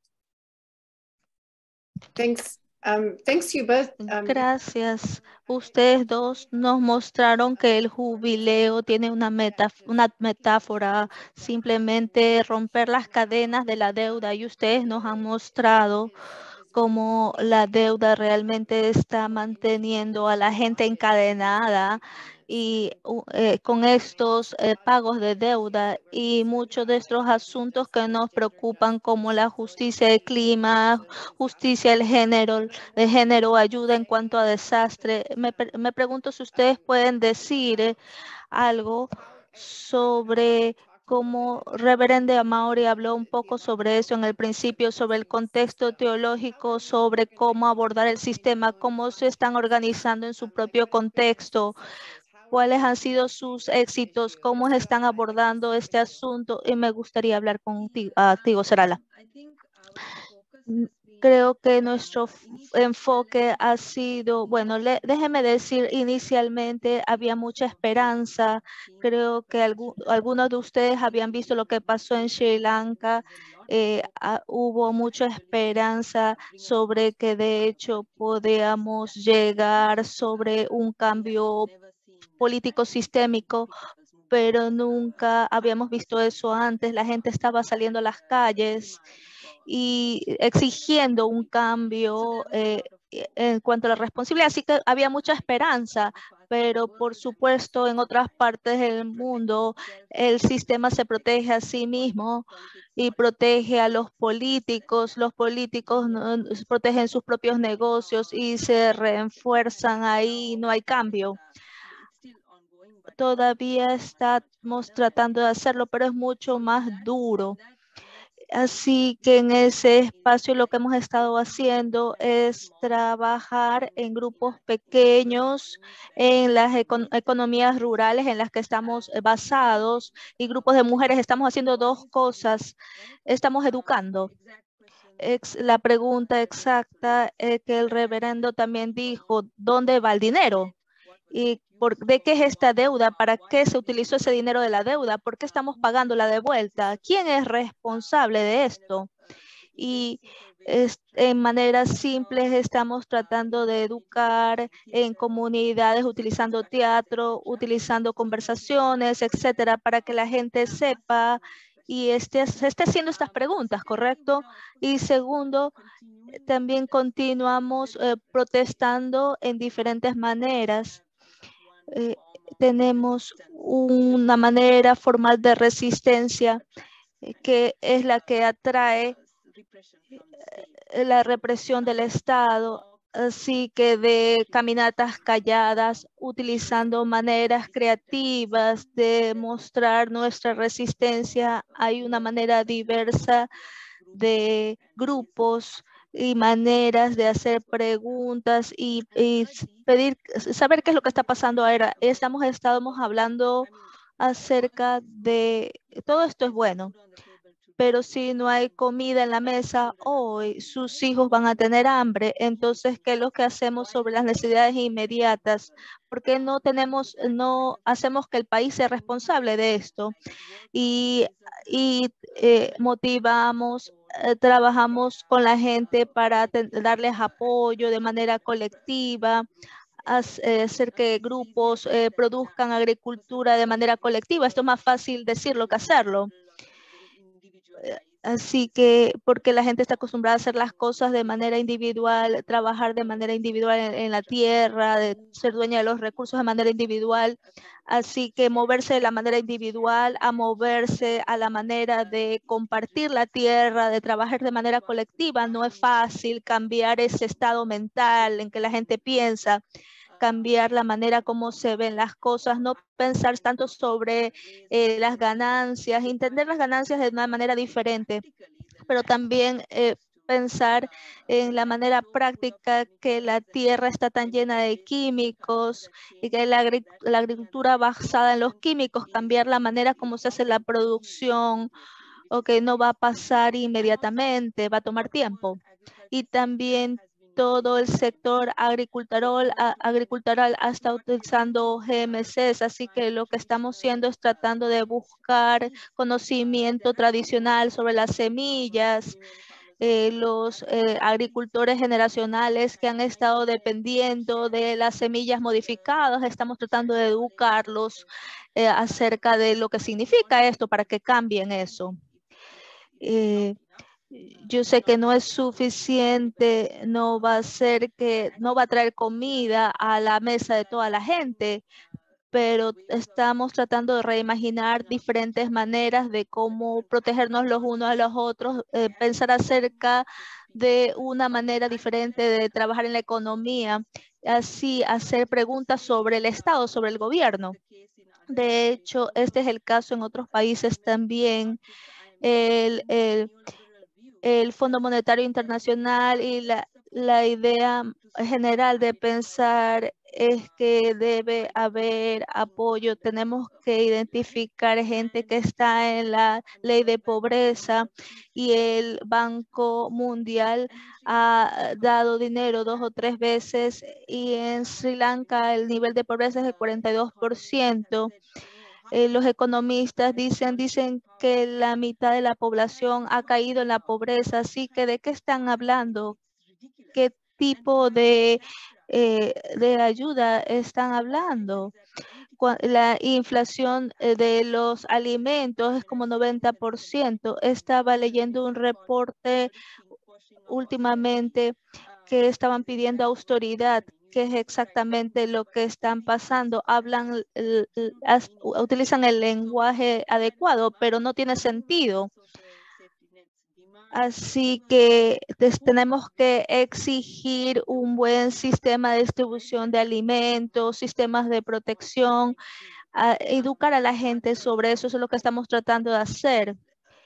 Thanks. Um, thanks you both. Um, Gracias. Ustedes dos nos mostraron que el jubileo tiene una, metaf una metáfora, simplemente romper las cadenas de la deuda, y ustedes nos han mostrado cómo la deuda realmente está manteniendo a la gente encadenada y eh, con estos eh, pagos de deuda y muchos de estos asuntos que nos preocupan, como la justicia de clima, justicia del género, de género, ayuda en cuanto a desastre. Me, me pregunto si ustedes pueden decir eh, algo sobre como Reverendo Amaury habló un poco sobre eso en el principio, sobre el contexto teológico, sobre cómo abordar el sistema, cómo se están organizando en su propio contexto, cuáles han sido sus éxitos, cómo están abordando este asunto, y me gustaría hablar contigo, uh, Sarala. Creo que nuestro enfoque ha sido, bueno, le, déjeme decir, inicialmente había mucha esperanza. Creo que algu, algunos de ustedes habían visto lo que pasó en Sri Lanka. Eh, ah, hubo mucha esperanza sobre que de hecho podíamos llegar sobre un cambio político sistémico, pero nunca habíamos visto eso antes. La gente estaba saliendo a las calles y exigiendo un cambio eh, en cuanto a la responsabilidad. Así que había mucha esperanza, pero por supuesto en otras partes del mundo el sistema se protege a sí mismo y protege a los políticos. Los políticos no, protegen sus propios negocios y se refuerzan ahí, no hay cambio. todavía estamos tratando de hacerlo, pero es mucho más duro. Así que en ese espacio lo que hemos estado haciendo es trabajar en grupos pequeños, en las econ economías rurales en las que estamos basados, y grupos de mujeres. Estamos haciendo dos cosas. Estamos educando. Ex la pregunta exacta eh, que el reverendo también dijo, ¿dónde va el dinero? ¿Y por, de qué es esta deuda? ¿Para qué se utilizó ese dinero de la deuda? ¿Por qué estamos pagándola de vuelta? ¿Quién es responsable de esto? Y es, en maneras simples estamos tratando de educar en comunidades, utilizando teatro, utilizando conversaciones, etcétera, para que la gente sepa y esté, se esté haciendo estas preguntas, ¿correcto? Y segundo, también continuamos eh, protestando en diferentes maneras. Eh, tenemos una manera formal de resistencia eh, que es la que atrae eh, la represión del Estado, así que de caminatas calladas, utilizando maneras creativas de mostrar nuestra resistencia. Hay una manera diversa de grupos y maneras de hacer preguntas y, y pedir, saber qué es lo que está pasando ahora. Estamos, estamos hablando acerca de, todo esto es bueno, pero si no hay comida en la mesa hoy, sus hijos van a tener hambre. Entonces, ¿qué es lo que hacemos sobre las necesidades inmediatas? ¿Por qué no tenemos, no hacemos que el país sea responsable de esto? Y, y eh, motivamos, eh, trabajamos con la gente para darles apoyo de manera colectiva, hacer que grupos eh, produzcan agricultura de manera colectiva. Esto es más fácil decirlo que hacerlo. Así que, porque la gente está acostumbrada a hacer las cosas de manera individual, trabajar de manera individual en, en la tierra, de ser dueña de los recursos de manera individual. Así que moverse de la manera individual a moverse a la manera de compartir la tierra, de trabajar de manera colectiva, no es fácil cambiar ese estado mental en que la gente piensa, cambiar la manera como se ven las cosas, no pensar tanto sobre eh, las ganancias, entender las ganancias de una manera diferente, pero también eh, pensar en la manera práctica que la tierra está tan llena de químicos y que la, agric la agricultura basada en los químicos, cambiar la manera como se hace la producción, o que no va a pasar inmediatamente, va a tomar tiempo. Y también todo el sector agricultural, agricultural está utilizando G M Cs, así que lo que estamos haciendo es tratando de buscar conocimiento tradicional sobre las semillas. Eh, los eh, agricultores generacionales que han estado dependiendo de las semillas modificadas, estamos tratando de educarlos eh, acerca de lo que significa esto para que cambien eso. Eh, Yo sé que no es suficiente, no va a ser que, no va a traer comida a la mesa de toda la gente, pero estamos tratando de reimaginar diferentes maneras de cómo protegernos los unos a los otros, eh, pensar acerca de una manera diferente de trabajar en la economía, así hacer preguntas sobre el Estado, sobre el gobierno. De hecho, este es el caso en otros países también. El, el, el Fondo Monetario Internacional y la, la idea general de pensar es que debe haber apoyo. Tenemos que identificar gente que está en la ley de pobreza y el Banco Mundial ha dado dinero dos o tres veces y en Sri Lanka el nivel de pobreza es del cuarenta y dos por ciento. Eh, los economistas dicen, dicen que la mitad de la población ha caído en la pobreza, así que ¿de qué están hablando? ¿Qué tipo de, eh, de ayuda están hablando? La inflación de los alimentos es como noventa por ciento. Estaba leyendo un reporte últimamente que estaban pidiendo austeridad, que es exactamente lo que están pasando. Hablan, utilizan el lenguaje adecuado, pero no tiene sentido. Así que tenemos que exigir un buen sistema de distribución de alimentos, sistemas de protección, a educar a la gente sobre eso. Eso es lo que estamos tratando de hacer.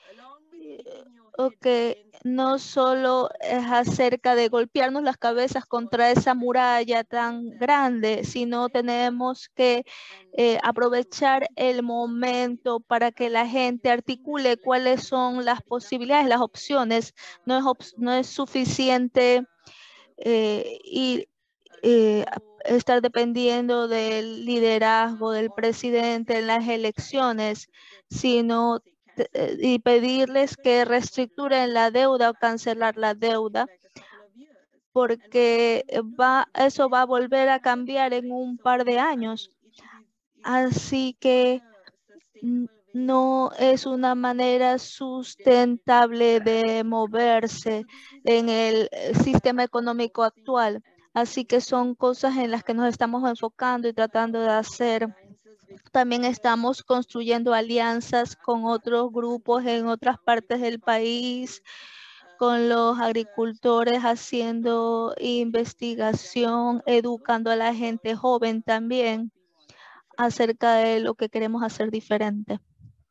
Que no solo es acerca de golpearnos las cabezas contra esa muralla tan grande, sino tenemos que eh, aprovechar el momento para que la gente articule cuáles son las posibilidades, las opciones. No es, op no es suficiente eh, ir, eh, estar dependiendo del liderazgo del presidente en las elecciones, sino y pedirles que reestructuren la deuda o cancelar la deuda, porque va, eso va a volver a cambiar en un par de años. Así que no es una manera sustentable de moverse en el sistema económico actual. Así que son cosas en las que nos estamos enfocando y tratando de hacer. También estamos construyendo alianzas con otros grupos en otras partes del país, con los agricultores haciendo investigación, educando a la gente joven también acerca de lo que queremos hacer diferente.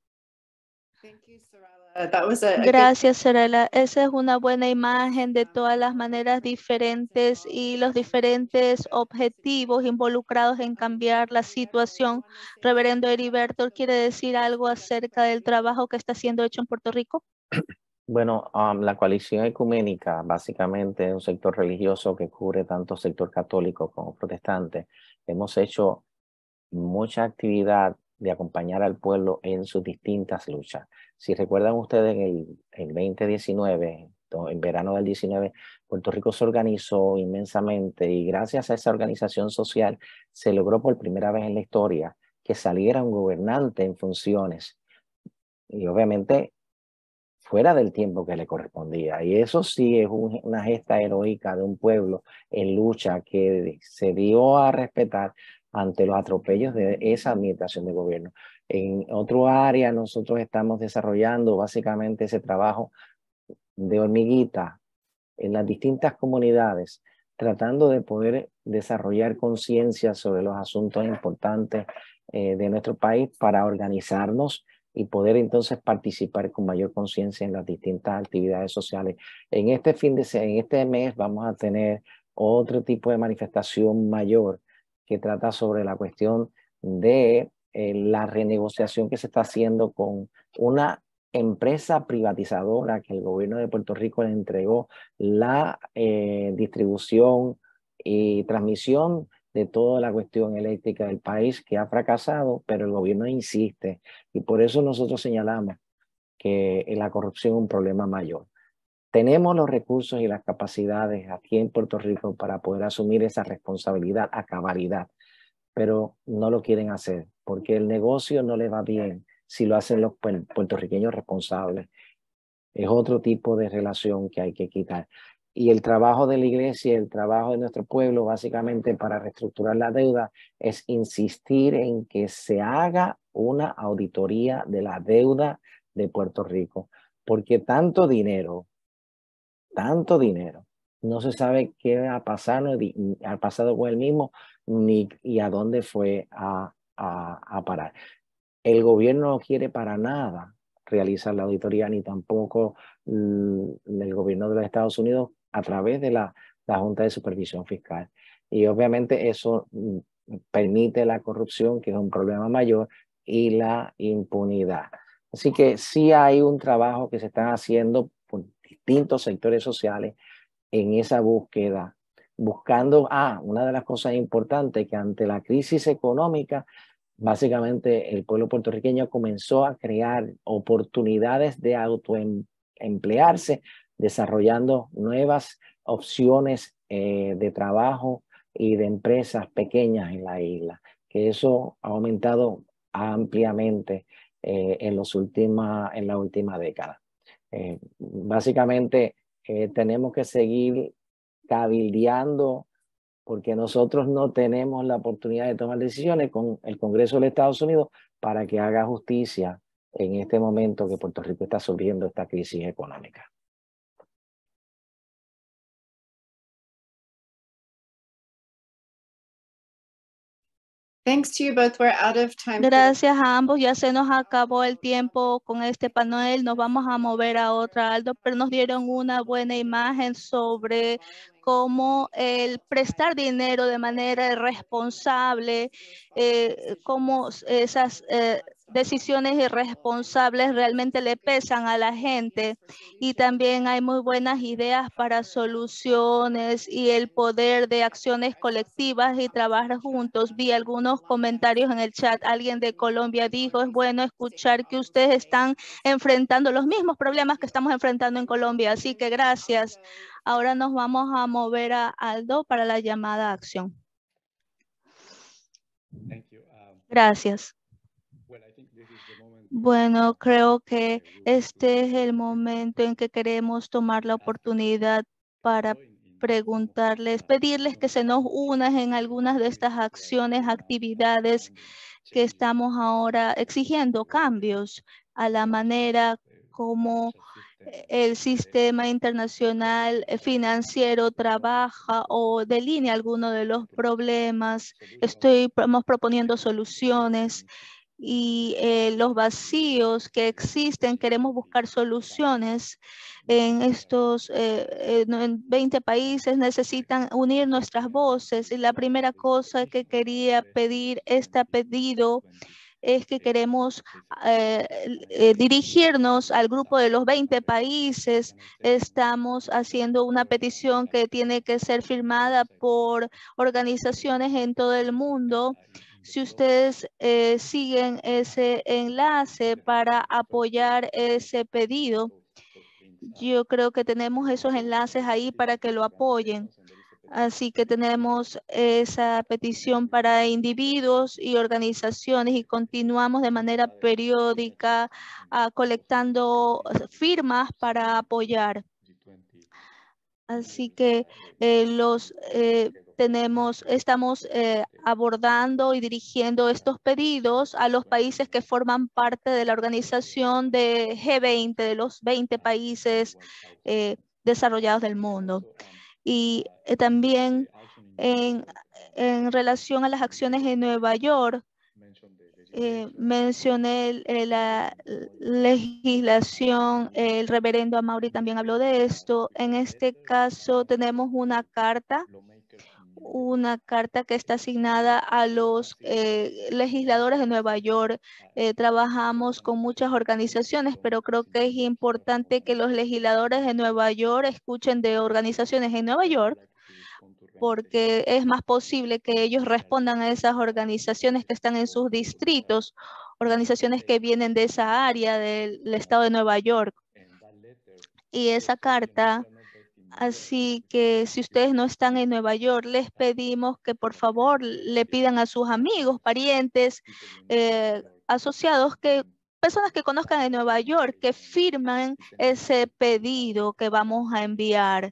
Gracias, Sorella. Esa es una buena imagen de todas las maneras diferentes y los diferentes objetivos involucrados en cambiar la situación. Reverendo Heriberto, ¿quiere decir algo acerca del trabajo que está siendo hecho en Puerto Rico? Bueno, um, la coalición ecuménica básicamente es un sector religioso que cubre tanto sector católico como protestante. Hemos hecho mucha actividad de acompañar al pueblo en sus distintas luchas. Si recuerdan ustedes, en el, el veinte diecinueve, en verano del diecinueve, Puerto Rico se organizó inmensamente y gracias a esa organización social se logró por primera vez en la historia que saliera un gobernante en funciones y obviamente fuera del tiempo que le correspondía. Y eso sí es un, una gesta heroica de un pueblo en lucha que se dio a respetar ante los atropellos de esa administración de gobierno. En otro área nosotros estamos desarrollando básicamente ese trabajo de hormiguita en las distintas comunidades, tratando de poder desarrollar conciencia sobre los asuntos importantes eh, de nuestro país para organizarnos y poder entonces participar con mayor conciencia en las distintas actividades sociales. En este fin de en este mes vamos a tener otro tipo de manifestación mayor que trata sobre la cuestión de eh, la renegociación que se está haciendo con una empresa privatizadora que el gobierno de Puerto Rico le entregó la eh, distribución y transmisión de toda la cuestión eléctrica del país, que ha fracasado, pero el gobierno insiste. Y por eso nosotros señalamos que la corrupción es un problema mayor. Tenemos los recursos y las capacidades aquí en Puerto Rico para poder asumir esa responsabilidad a cabalidad, pero no lo quieren hacer porque el negocio no le va bien si lo hacen los puertorriqueños responsables. Es otro tipo de relación que hay que quitar. Y el trabajo de la iglesia, el trabajo de nuestro pueblo, básicamente para reestructurar la deuda, es insistir en que se haga una auditoría de la deuda de Puerto Rico, porque tanto dinero, tanto dinero, no se sabe qué ha pasado, ha pasado con el mismo, ni y a dónde fue a, a, a parar. El gobierno no quiere para nada realizar la auditoría, ni tampoco mm, el gobierno de los Estados Unidos a través de la, la Junta de Supervisión Fiscal. Y obviamente eso mm, permite la corrupción, que es un problema mayor, y la impunidad. Así que sí hay un trabajo que se está haciendo por distintos sectores sociales en esa búsqueda, buscando, ah, una de las cosas importantes que ante la crisis económica, básicamente el pueblo puertorriqueño comenzó a crear oportunidades de autoemplearse, desarrollando nuevas opciones eh, de trabajo y de empresas pequeñas en la isla, que eso ha aumentado ampliamente eh, en, los última, en la última década. Eh, básicamente eh, tenemos que seguir cabildeando porque nosotros no tenemos la oportunidad de tomar decisiones con el Congreso de los Estados Unidos para que haga justicia en este momento que Puerto Rico está sufriendo esta crisis económica. Thanks to you both. We're out of time. Gracias a ambos. Ya se nos acabó el tiempo con este panel. Nos vamos a mover a otra, Aldo, pero nos dieron una buena imagen sobre cómo el prestar dinero de manera irresponsable, eh, cómo esas eh, decisiones irresponsables realmente le pesan a la gente. Y también hay muy buenas ideas para soluciones y el poder de acciones colectivas y trabajar juntos. Vi algunos comentarios en el chat. Alguien de Colombia dijo, es bueno escuchar que ustedes están enfrentando los mismos problemas que estamos enfrentando en Colombia. Así que gracias. Ahora nos vamos a mover a Aldo para la llamada a acción. Gracias. Bueno, creo que este es el momento en que queremos tomar la oportunidad para preguntarles, pedirles que se nos unan en algunas de estas acciones, actividades que estamos ahora exigiendo cambios a la manera como el sistema internacional financiero trabaja o delinea algunos de los problemas. Estoy proponiendo soluciones y eh, los vacíos que existen, queremos buscar soluciones. En estos eh, en veinte países necesitan unir nuestras voces. Y la primera cosa que quería pedir, este pedido, es que queremos eh, eh, dirigirnos al grupo de los veinte países. Estamos haciendo una petición que tiene que ser firmada por organizaciones en todo el mundo. Si ustedes eh, siguen ese enlace para apoyar ese pedido, yo creo que tenemos esos enlaces ahí para que lo apoyen. Así que tenemos esa petición para individuos y organizaciones y continuamos de manera periódica uh, colectando firmas para apoyar. Así que eh, los eh, tenemos, estamos eh, abordando y dirigiendo estos pedidos a los países que forman parte de la organización de G veinte, de los veinte países eh, desarrollados del mundo. Y eh, también en, en relación a las acciones en Nueva York, eh, mencioné eh, la legislación, el reverendo Amaury también habló de esto. En este caso tenemos una carta, una carta que está asignada a los eh, legisladores de Nueva York. Eh, trabajamos con muchas organizaciones, pero creo que es importante que los legisladores de Nueva York escuchen de organizaciones en Nueva York, porque es más posible que ellos respondan a esas organizaciones que están en sus distritos, organizaciones que vienen de esa área del estado de Nueva York. Y esa carta, así que si ustedes no están en Nueva York, les pedimos que por favor le pidan a sus amigos, parientes, eh, asociados, que personas que conozcan en Nueva York, que firman ese pedido que vamos a enviar.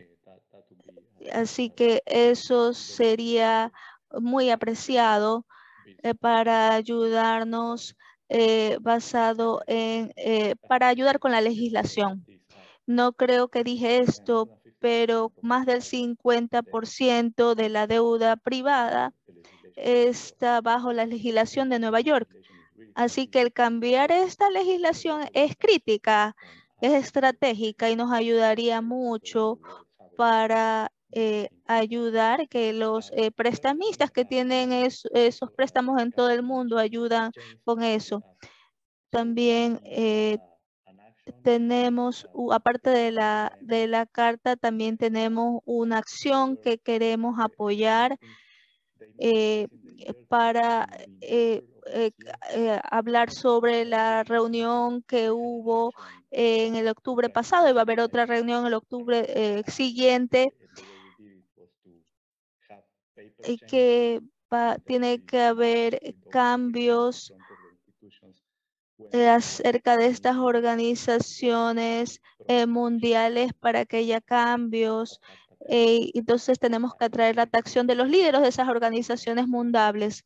Así que eso sería muy apreciado eh, para ayudarnos eh, basado en, eh, para ayudar con la legislación. No creo que dije esto, pero más del cincuenta por ciento de la deuda privada está bajo la legislación de Nueva York. Así que el cambiar esta legislación es crítica, es estratégica y nos ayudaría mucho para eh, ayudar que los eh, prestamistas que tienen es, esos préstamos en todo el mundo ayudan con eso. También eh, tenemos, aparte de la, de la carta, también tenemos una acción que queremos apoyar eh, para eh, eh, eh, hablar sobre la reunión que hubo en el octubre pasado, y va a haber otra reunión en el octubre eh, siguiente, y que va, tiene que haber cambios eh, acerca de estas organizaciones eh, mundiales para que haya cambios. Eh, entonces tenemos que atraer la atención de los líderes de esas organizaciones mundiales.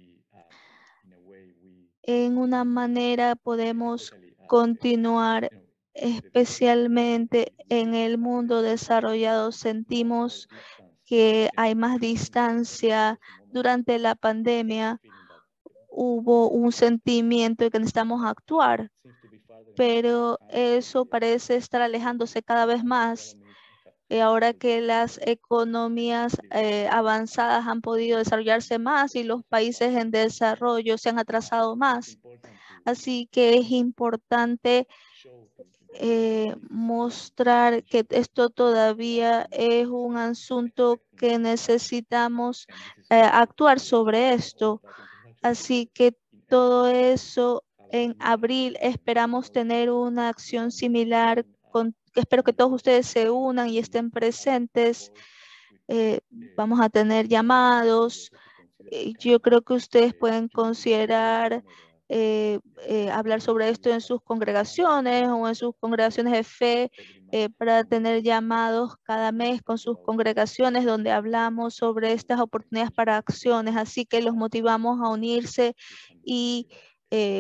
En una manera podemos continuar, especialmente en el mundo desarrollado. Sentimos que hay más distancia durante la pandemia hubo un sentimiento de que necesitamos actuar, pero eso parece estar alejándose cada vez más. Y ahora que las economías eh, avanzadas han podido desarrollarse más y los países en desarrollo se han atrasado más. Así que es importante eh, mostrar que esto todavía es un asunto que necesitamos eh, actuar sobre esto. Así que todo eso en abril esperamos tener una acción similar. Con, espero que todos ustedes se unan y estén presentes. Eh, vamos a tener llamados. Eh, yo creo que ustedes pueden considerar eh, eh, hablar sobre esto en sus congregaciones o en sus congregaciones de fe eh, para tener llamados cada mes con sus congregaciones donde hablamos sobre estas oportunidades para acciones. Así que los motivamos a unirse y, eh,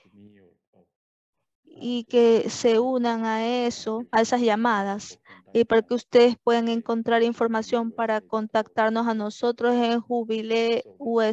y que se unan a eso, a esas llamadas. Y para que ustedes puedan encontrar información para contactarnos a nosotros en jubileo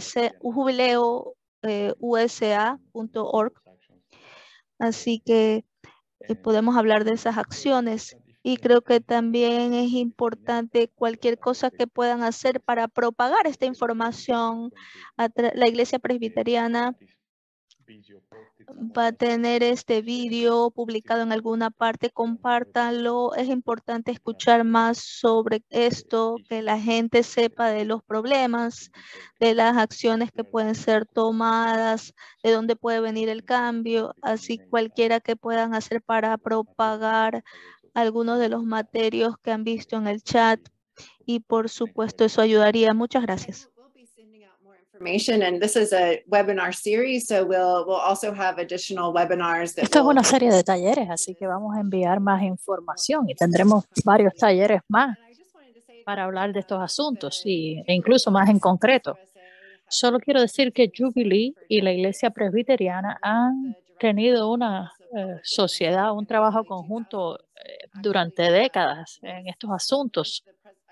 u s a punto org. Así que eh, podemos hablar de esas acciones. Y creo que también es importante cualquier cosa que puedan hacer para propagar esta información. La Iglesia Presbiteriana va a tener este vídeo publicado en alguna parte, compártanlo. Es importante escuchar más sobre esto, que la gente sepa de los problemas, de las acciones que pueden ser tomadas, de dónde puede venir el cambio, así cualquiera que puedan hacer para propagar algunos de los materios que han visto en el chat. Y por supuesto eso ayudaría. Muchas gracias. And this is a webinar series, so we'll we'll also have additional webinars that Esto es will... una serie de talleres, así que vamos a enviar más información y tendremos varios talleres más para hablar de estos asuntos y, e incluso más en concreto. Solo quiero decir que Jubilee y la Iglesia Presbiteriana han tenido una eh, sociedad, un trabajo conjunto eh, durante décadas en estos asuntos.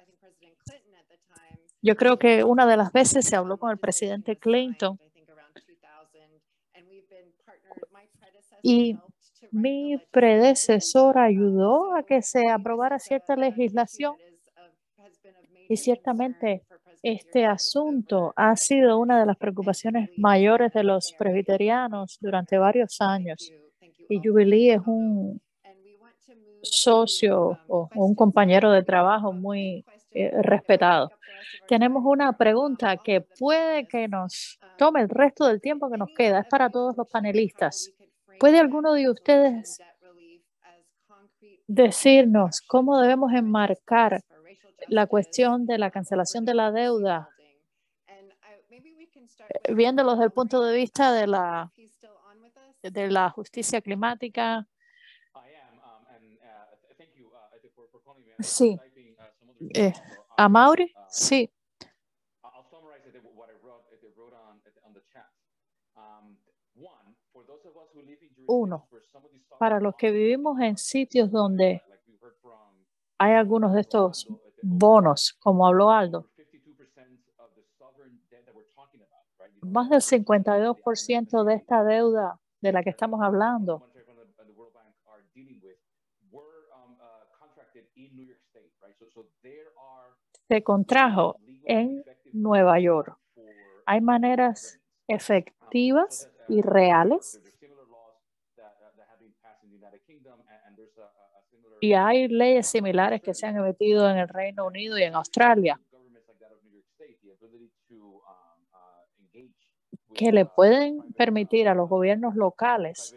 Yo creo que una de las veces se habló con el presidente Clinton y mi predecesor ayudó a que se aprobara cierta legislación y ciertamente este asunto ha sido una de las preocupaciones mayores de los presbiterianos durante varios años y Jubilee es un socio o un compañero de trabajo muy eh, respetado. Tenemos una pregunta que puede que nos tome el resto del tiempo que nos queda. Es para todos los panelistas. ¿Puede alguno de ustedes decirnos cómo debemos enmarcar la cuestión de la cancelación de la deuda, viéndolo desde el punto de vista de la, de la justicia climática? Sí. Eh, ¿A Mauri? Sí. Uno, para los que vivimos en sitios donde hay algunos de estos bonos, como habló Aldo, más del cincuenta y dos por ciento de esta deuda de la que estamos hablando se contrajo en Nueva York. Hay maneras efectivas y reales y hay leyes similares que se han emitido en el Reino Unido y en Australia que le pueden permitir a los gobiernos locales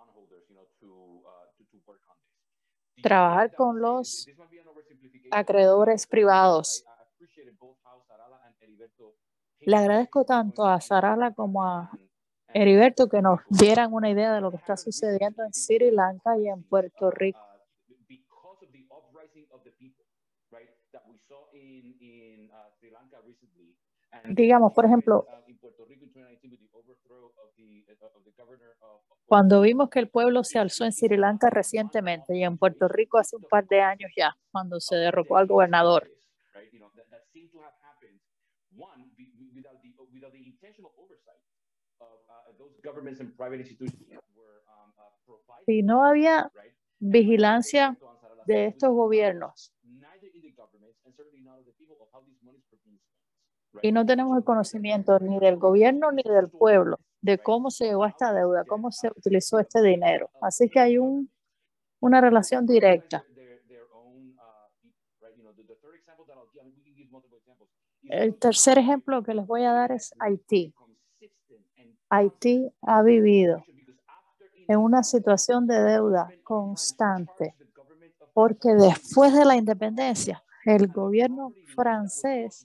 trabajar con los acreedores privados. Le agradezco tanto a Sarala como a Heriberto que nos dieran una idea de lo que está sucediendo en Sri Lanka y en Puerto Rico. Digamos, por ejemplo, cuando vimos que el pueblo se alzó en Sri Lanka recientemente y en Puerto Rico hace un par de años ya, cuando se derrocó al gobernador. Si no había vigilancia de estos gobiernos y no tenemos el conocimiento ni del gobierno ni del pueblo de cómo se llegó a esta deuda, cómo se utilizó este dinero. Así que hay un, una relación directa. El tercer ejemplo que les voy a dar es Haití. Haití ha vivido en una situación de deuda constante porque después de la independencia, el gobierno francés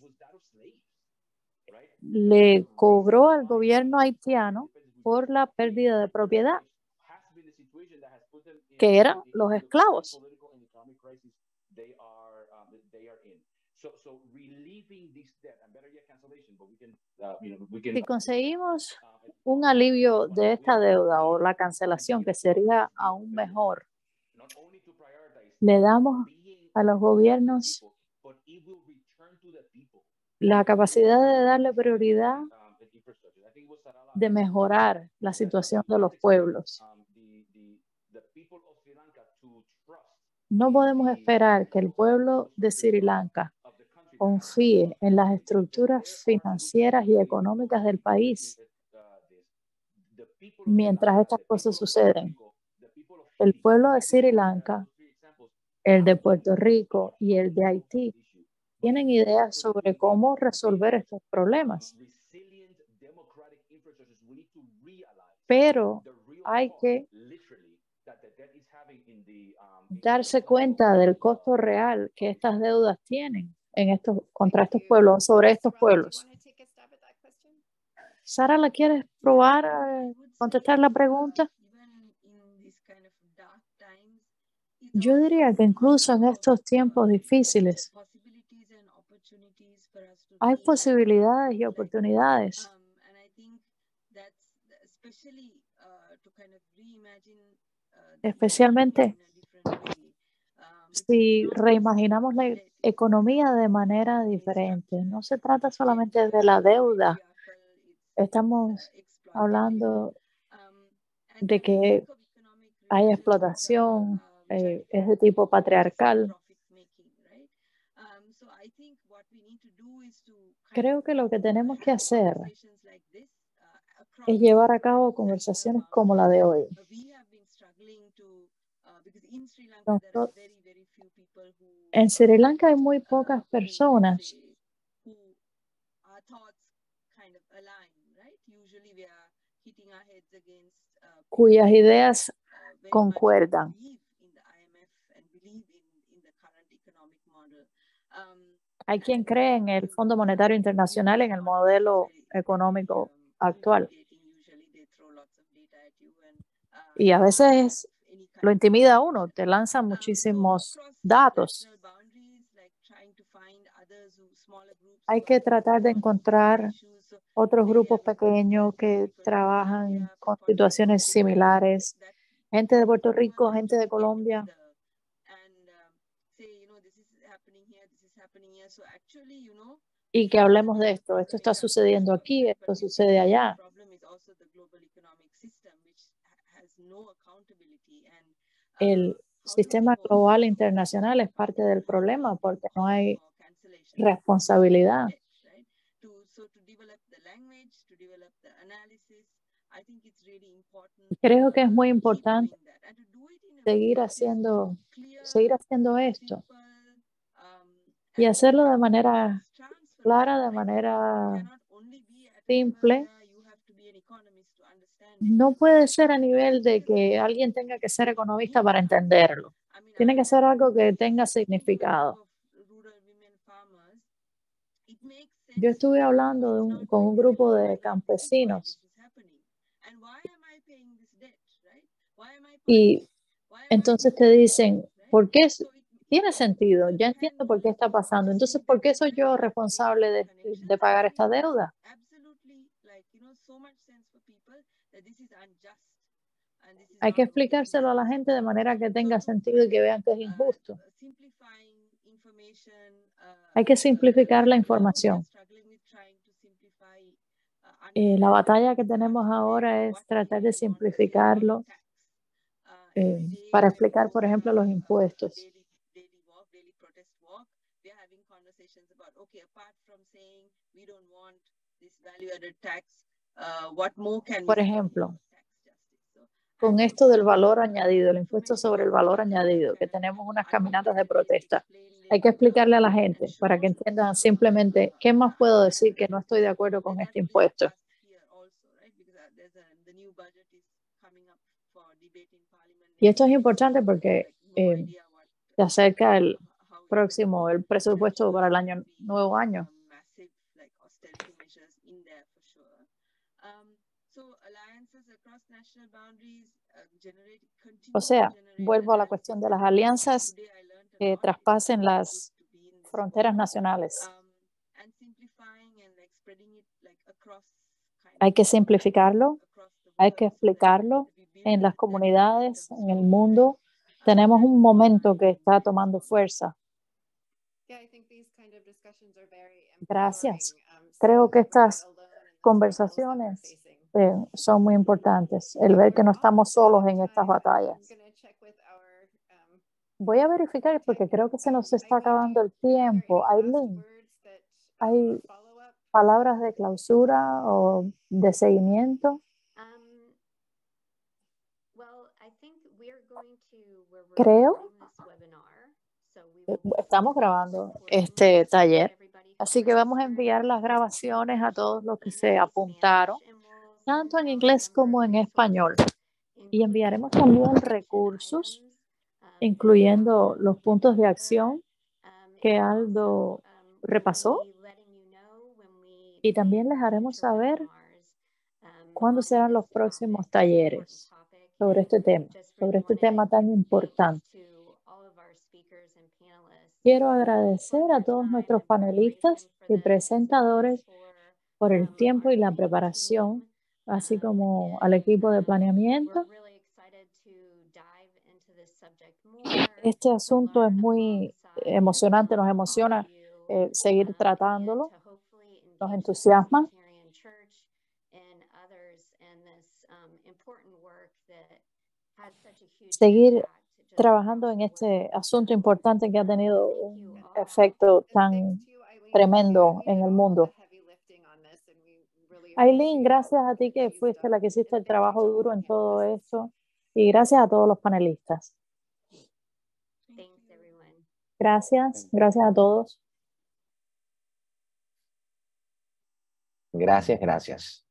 le cobró al gobierno haitiano por la pérdida de propiedad, que eran los esclavos. Si conseguimos un alivio de esta deuda o la cancelación, que sería aún mejor, le damos a los gobiernos la capacidad de darle prioridad de mejorar la situación de los pueblos. No podemos esperar que el pueblo de Sri Lanka confíe en las estructuras financieras y económicas del país mientras estas cosas suceden. El pueblo de Sri Lanka, el de Puerto Rico y el de Haití tienen ideas sobre cómo resolver estos problemas. Pero hay que darse cuenta del costo real que estas deudas tienen en estos, contra estos pueblos, sobre estos pueblos. Sara, ¿la quieres probar a contestar la pregunta? Yo diría que incluso en estos tiempos difíciles hay posibilidades y oportunidades. Especialmente si reimaginamos la economía de manera diferente. No se trata solamente de la deuda. Estamos hablando de que hay explotación, eh, es de tipo patriarcal. Creo que lo que tenemos que hacer es llevar a cabo conversaciones como la de hoy. Nosotros, en Sri Lanka hay muy pocas personas cuyas ideas concuerdan. Hay quien cree en el Fondo Monetario Internacional, en el modelo económico actual. Y a veces lo intimida a uno, te lanzan muchísimos datos. Hay que tratar de encontrar otros grupos pequeños que trabajan con situaciones similares, gente de Puerto Rico, gente de Colombia. Y que hablemos de esto, esto está sucediendo aquí, esto sucede allá. El sistema global internacional es parte del problema porque no hay responsabilidad. Creo que es muy importante seguir haciendo, seguir haciendo esto y hacerlo de manera clara, de manera simple. No puede ser a nivel de que alguien tenga que ser economista para entenderlo. Tiene que ser algo que tenga significado. Yo estuve hablando de un, con un grupo de campesinos y entonces te dicen, ¿por qué? Tiene sentido, ya entiendo por qué está pasando. Entonces, ¿por qué soy yo responsable de, de pagar esta deuda? Hay que explicárselo a la gente de manera que tenga sentido y que vean que es injusto. Hay que simplificar la información. Eh, la batalla que tenemos ahora es tratar de simplificarlo eh, para explicar, por ejemplo, los impuestos. Por ejemplo, con esto del valor añadido, el impuesto sobre el valor añadido, que tenemos unas caminatas de protesta, hay que explicarle a la gente para que entiendan simplemente qué más puedo decir que no estoy de acuerdo con este impuesto. Y esto es importante porque eh, se acerca el próximo, el presupuesto para el año nuevo año. O sea, vuelvo a la cuestión de las alianzas que traspasen las fronteras nacionales. Hay que simplificarlo, hay que explicarlo en las comunidades, en el mundo. Tenemos un momento que está tomando fuerza. Gracias. Creo que estas conversaciones eh, son muy importantes. El ver que no estamos solos en estas batallas. Voy a verificar porque creo que se nos está acabando el tiempo. Aileen, ¿hay palabras de clausura o de seguimiento? Creo que estamos grabando este taller, así que vamos a enviar las grabaciones a todos los que se apuntaron, tanto en inglés como en español. Y enviaremos también recursos, incluyendo los puntos de acción que Aldo repasó. Y también les haremos saber cuándo serán los próximos talleres sobre este tema, sobre este tema tan importante. Quiero agradecer a todos nuestros panelistas y presentadores por el tiempo y la preparación, así como al equipo de planeamiento. Este asunto es muy emocionante, nos emociona eh, seguir tratándolo, nos entusiasma. Seguir trabajando en este asunto importante que ha tenido un efecto tan tremendo en el mundo. Aileen, gracias a ti que fuiste la que hiciste el trabajo duro en todo esto y gracias a todos los panelistas. Gracias, gracias a todos. Gracias, gracias.